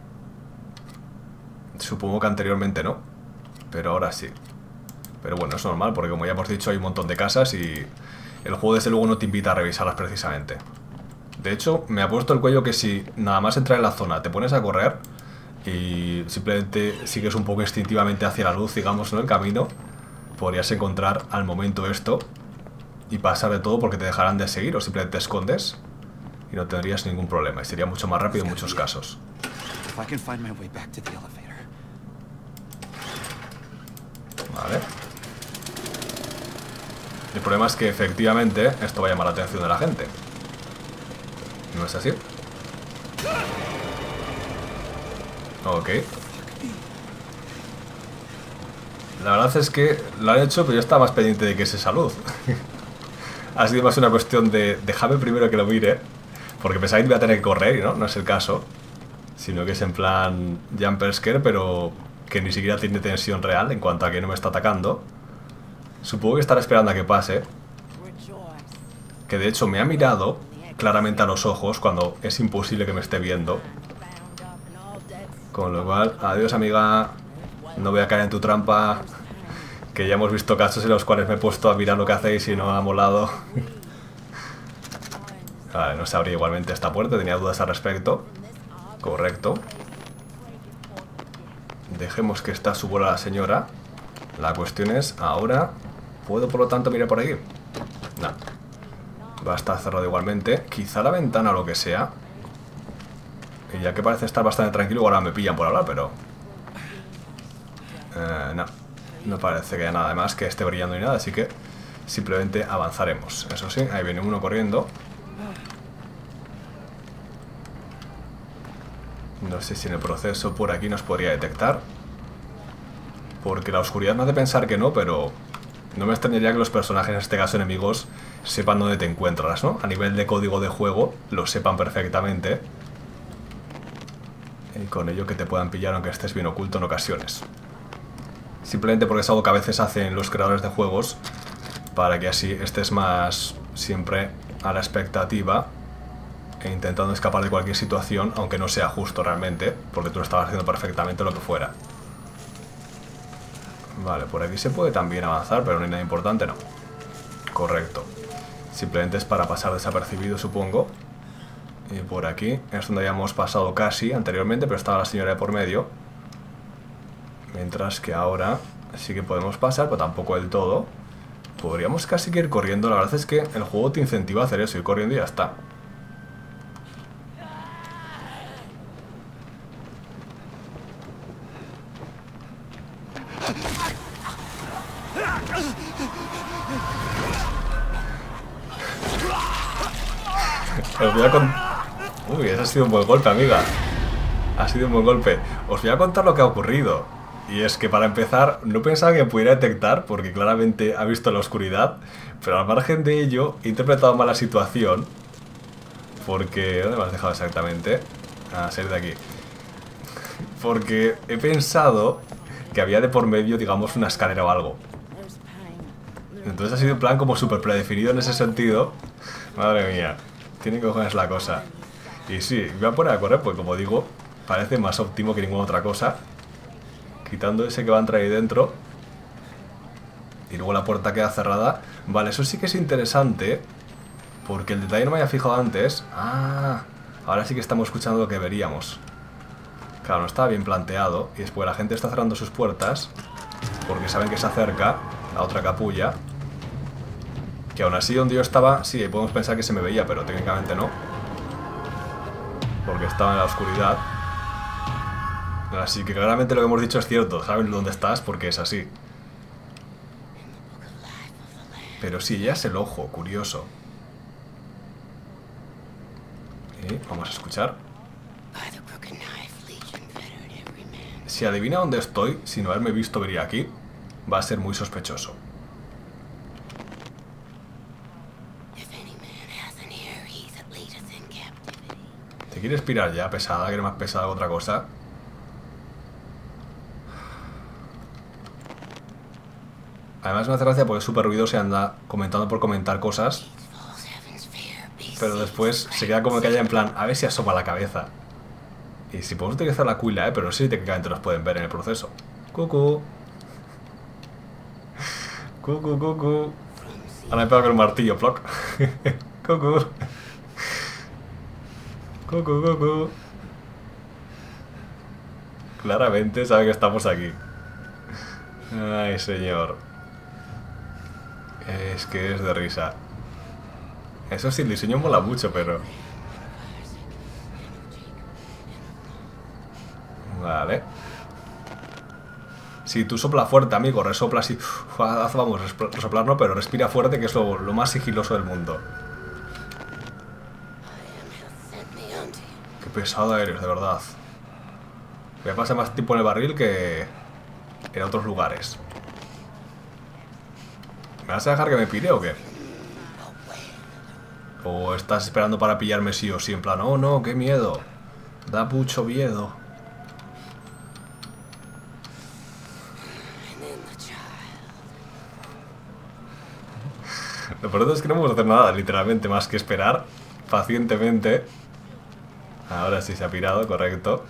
Supongo que anteriormente no, pero ahora sí. Pero bueno, es normal, porque como ya hemos dicho, hay un montón de casas y el juego desde luego no te invita a revisarlas precisamente. De hecho, me ha puesto el cuello que si nada más entrar en la zona te pones a correr y simplemente sigues un poco instintivamente hacia la luz, digamos, ¿no? El camino, podrías encontrar al momento esto y pasar de todo porque te dejarán de seguir, o simplemente te escondes y no tendrías ningún problema y sería mucho más rápido en muchos casos. Vale. El problema es que efectivamente esto va a llamar la atención de la gente. ¿No es así? Ok. La verdad es que lo han hecho, pero yo estaba más pendiente de que se salud. Ha sido más una cuestión de déjame primero que lo mire, porque pensaba que iba a tener que correr y no, no es el caso. Sino que es en plan jumper scare, pero que ni siquiera tiene tensión real en cuanto a que no me está atacando. Supongo que estará esperando a que pase. Que de hecho me ha mirado claramente a los ojos cuando es imposible que me esté viendo. Con lo cual, adiós amiga, no voy a caer en tu trampa. Que ya hemos visto casos en los cuales me he puesto a mirar lo que hacéis y no ha molado. Vale, no se abría igualmente esta puerta, tenía dudas al respecto. Correcto. Dejemos que esta su bola la señora. La cuestión es, ahora, ¿puedo por lo tanto mirar por aquí? No. Va a estar cerrado igualmente. Quizá la ventana o lo que sea. Y ya que parece estar bastante tranquilo, ahora me pillan por hablar, pero... Eh, no. No parece que haya nada más que esté brillando ni nada, así que simplemente avanzaremos. Eso sí, ahí viene uno corriendo. No sé si en el proceso por aquí nos podría detectar. Porque la oscuridad me hace pensar que no, pero no me extrañaría que los personajes, en este caso enemigos, sepan dónde te encuentras, ¿no? A nivel de código de juego, lo sepan perfectamente. Y con ello que te puedan pillar aunque estés bien oculto en ocasiones. Simplemente porque es algo que a veces hacen los creadores de juegos para que así estés más siempre a la expectativa e intentando escapar de cualquier situación, aunque no sea justo realmente, porque tú estabas haciendo perfectamente lo que fuera. Vale, por aquí se puede también avanzar, pero no hay nada importante, no. Correcto. Simplemente es para pasar desapercibido, supongo. Y por aquí es donde habíamos pasado casi anteriormente, pero estaba la señora de por medio. Mientras que ahora sí que podemos pasar, pero tampoco del todo. Podríamos casi que ir corriendo. La verdad es que el juego te incentiva a hacer eso, ir corriendo y ya está. Os voy a contar... Uy, ese ha sido un buen golpe, amiga. Ha sido un buen golpe. Os voy a contar lo que ha ocurrido. Y es que para empezar, no pensaba que pudiera detectar, porque claramente ha visto la oscuridad. Pero al margen de ello, he interpretado mal la situación. Porque... ¿dónde me has dejado exactamente? A salir de aquí. Porque he pensado que había de por medio, digamos, una escalera o algo. Entonces ha sido un plan como súper predefinido en ese sentido. Madre mía. Tiene que cojones la cosa. Y sí, voy a poner a correr, pues como digo, parece más óptimo que ninguna otra cosa. Quitando ese que va a entrar ahí dentro. Y luego la puerta queda cerrada. Vale, eso sí que es interesante. Porque el detalle no me había fijado antes. Ah, ahora sí que estamos escuchando lo que veríamos. Claro, no estaba bien planteado. Y después la gente está cerrando sus puertas porque saben que se acerca la otra capulla. Que aún así donde yo estaba, sí, podemos pensar que se me veía, pero técnicamente no. Porque estaba en la oscuridad. Así que claramente lo que hemos dicho es cierto. Saben dónde estás porque es así. Pero sí, ya es el ojo, curioso. Y vamos a escuchar. Si adivina dónde estoy, sin haberme visto venir aquí, va a ser muy sospechoso. ¿Te quieres pirar ya, pesada? Que eres más pesada que otra cosa. Además me hace gracia porque es súper ruidoso y anda comentando por comentar cosas. Pero después se queda como que haya en plan, a ver si asoma la cabeza. Y si podemos utilizar la cuila, ¿eh? Pero no sé si técnicamente nos pueden ver en el proceso. Cucu. Cucu, cucu. Ahora me pego con el martillo, ploc. Cucu. Cucu, cucu. Claramente sabe que estamos aquí. Ay, señor. Es que es de risa. Eso sí, el diseño mola mucho, pero... Vale. Sí, tú sopla fuerte, amigo, resopla así. Uf, haz, vamos, resoplar no, pero respira fuerte, que es lo, lo más sigiloso del mundo. Qué pesada eres, de verdad. Me pasa más tiempo en el barril que en otros lugares. ¿Me vas a dejar que me pire o qué? ¿O estás esperando para pillarme sí o sí? En plan, oh no, qué miedo. Da mucho miedo. Lo peor es que no podemos hacer nada, literalmente, más que esperar pacientemente. Ahora sí se ha pirado, correcto.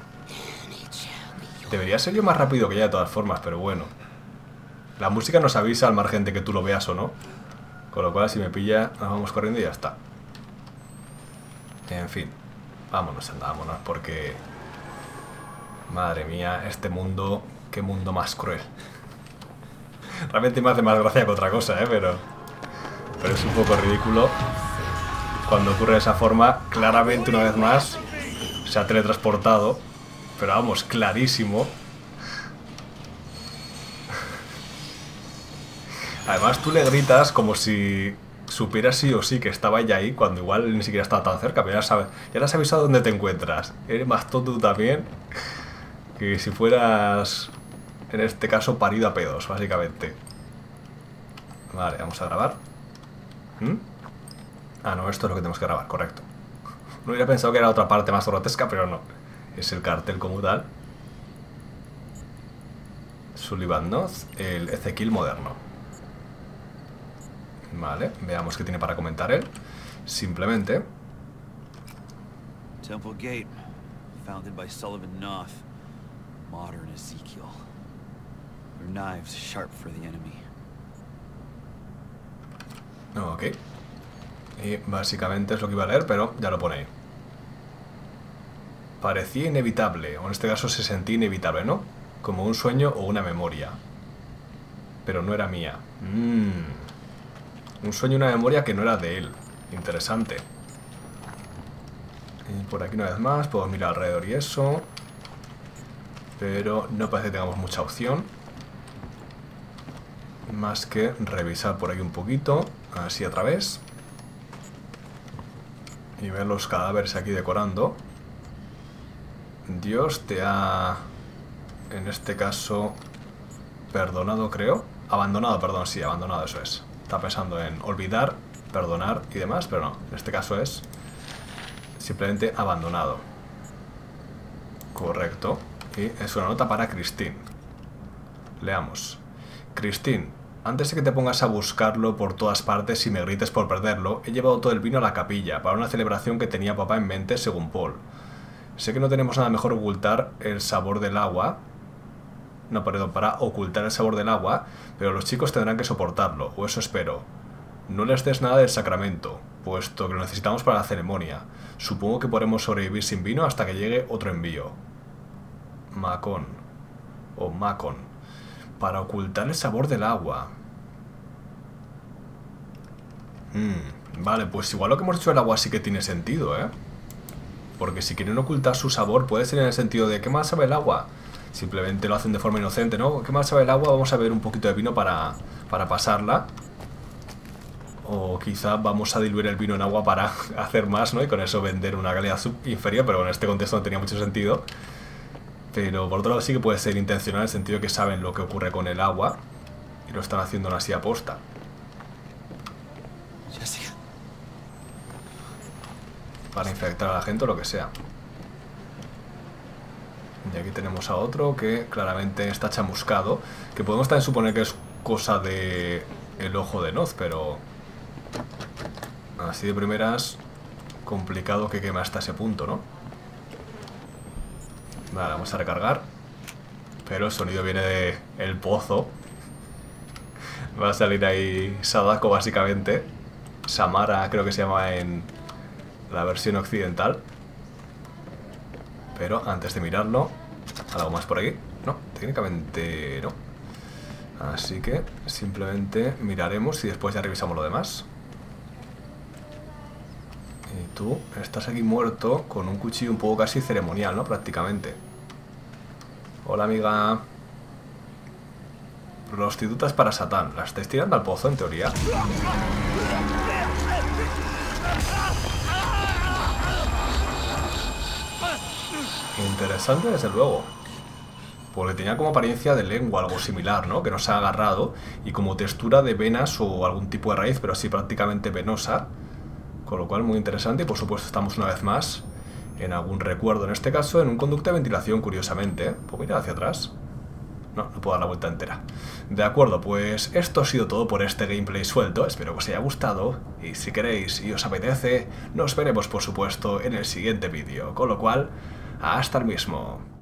Debería ser yo más rápido que ella de todas formas, pero bueno. La música nos avisa al margen de que tú lo veas o no. Con lo cual, si me pilla, nos vamos corriendo y ya está. En fin. Vámonos, anda, vámonos, porque... Madre mía, este mundo... Qué mundo más cruel. Realmente me hace más gracia que otra cosa, ¿eh? Pero... Pero es un poco ridículo. Cuando ocurre de esa forma, claramente una vez más se ha teletransportado. Pero vamos, clarísimo. Además tú le gritas como si supieras sí o sí que estaba ella ahí, cuando igual ni siquiera estaba tan cerca, pero ya, sabe, ya le has avisado dónde te encuentras. Eres más tonto tú también que si fueras, en este caso, parido a pedos, básicamente. Vale, vamos a grabar. ¿Mm? Ah, no, esto es lo que tenemos que grabar, correcto. No hubiera pensado que era otra parte más grotesca, pero no. Es el cartel como tal. Sullivan North, el Ezequiel moderno. Vale, veamos qué tiene para comentar él. Simplemente. Temple Gate, founded by Sullivan Noth. Modern Ezekiel. Their knives sharp for the enemy. Ok. Y básicamente es lo que iba a leer, pero ya lo pone ahí. Parecía inevitable, o en este caso se sentía inevitable, ¿no? Como un sueño o una memoria. Pero no era mía. Mmm. Un sueño y una memoria que no era de él. Interesante. Y por aquí una vez más, puedo mirar alrededor y eso. Pero no parece que tengamos mucha opción. Más que revisar por aquí un poquito. Así a través. Y ver los cadáveres aquí decorando. Dios te ha, en este caso, perdonado, creo. Abandonado, perdón, sí, abandonado, eso es. Está pensando en olvidar, perdonar y demás, pero no. En este caso es simplemente abandonado. Correcto. Y es una nota para Christine. Leamos. Christine, antes de que te pongas a buscarlo por todas partes y me grites por perderlo, he llevado todo el vino a la capilla para una celebración que tenía papá en mente, según Paul. Sé que no tenemos nada mejor ocultar el sabor del agua. No, perdón, para ocultar el sabor del agua, pero los chicos tendrán que soportarlo, o eso espero. No les des nada del sacramento, puesto que lo necesitamos para la ceremonia. Supongo que podremos sobrevivir sin vino hasta que llegue otro envío. Macon. O Macon. Para ocultar el sabor del agua. Mm, vale, pues igual lo que hemos hecho del agua sí que tiene sentido, ¿eh? Porque si quieren ocultar su sabor puede ser en el sentido de ¿qué más sabe el agua? Simplemente lo hacen de forma inocente, ¿no? ¿Qué más sabe el agua? Vamos a ver un poquito de vino para, para pasarla. O quizá vamos a diluir el vino en agua para hacer más, ¿no? Y con eso vender una calidad sub inferior, pero en este contexto no tenía mucho sentido. Pero por otro lado sí que puede ser intencional en el sentido de que saben lo que ocurre con el agua y lo están haciendo así a posta. Jessica. Para infectar a la gente o lo que sea. Y aquí tenemos a otro que claramente está chamuscado. Que podemos también suponer que es cosa de el ojo de Noz, pero así de primeras complicado que queme hasta ese punto, ¿no? Vale, vamos a recargar. Pero el sonido viene de el pozo. Va a salir ahí Sadako básicamente. Samara creo que se llama en la versión occidental. Pero antes de mirarlo, ¿algo más por aquí? No, técnicamente no. Así que simplemente miraremos y después ya revisamos lo demás. Y tú estás aquí muerto con un cuchillo un poco casi ceremonial, ¿no? Prácticamente. Hola, amiga. Prostitutas para Satán. ¿Las estáis tirando al pozo, en teoría? Interesante, desde luego. Porque tenía como apariencia de lengua, algo similar, ¿no? Que no se ha agarrado. Y como textura de venas o algún tipo de raíz, pero así prácticamente venosa. Con lo cual, muy interesante. Y por supuesto, estamos una vez más en algún recuerdo, en este caso, en un conducto de ventilación, curiosamente. ¿Puedo mirar hacia atrás? No, no puedo dar la vuelta entera. De acuerdo, pues esto ha sido todo por este gameplay suelto. Espero que os haya gustado. Y si queréis y os apetece, nos veremos, por supuesto, en el siguiente vídeo. Con lo cual, hasta el mismo.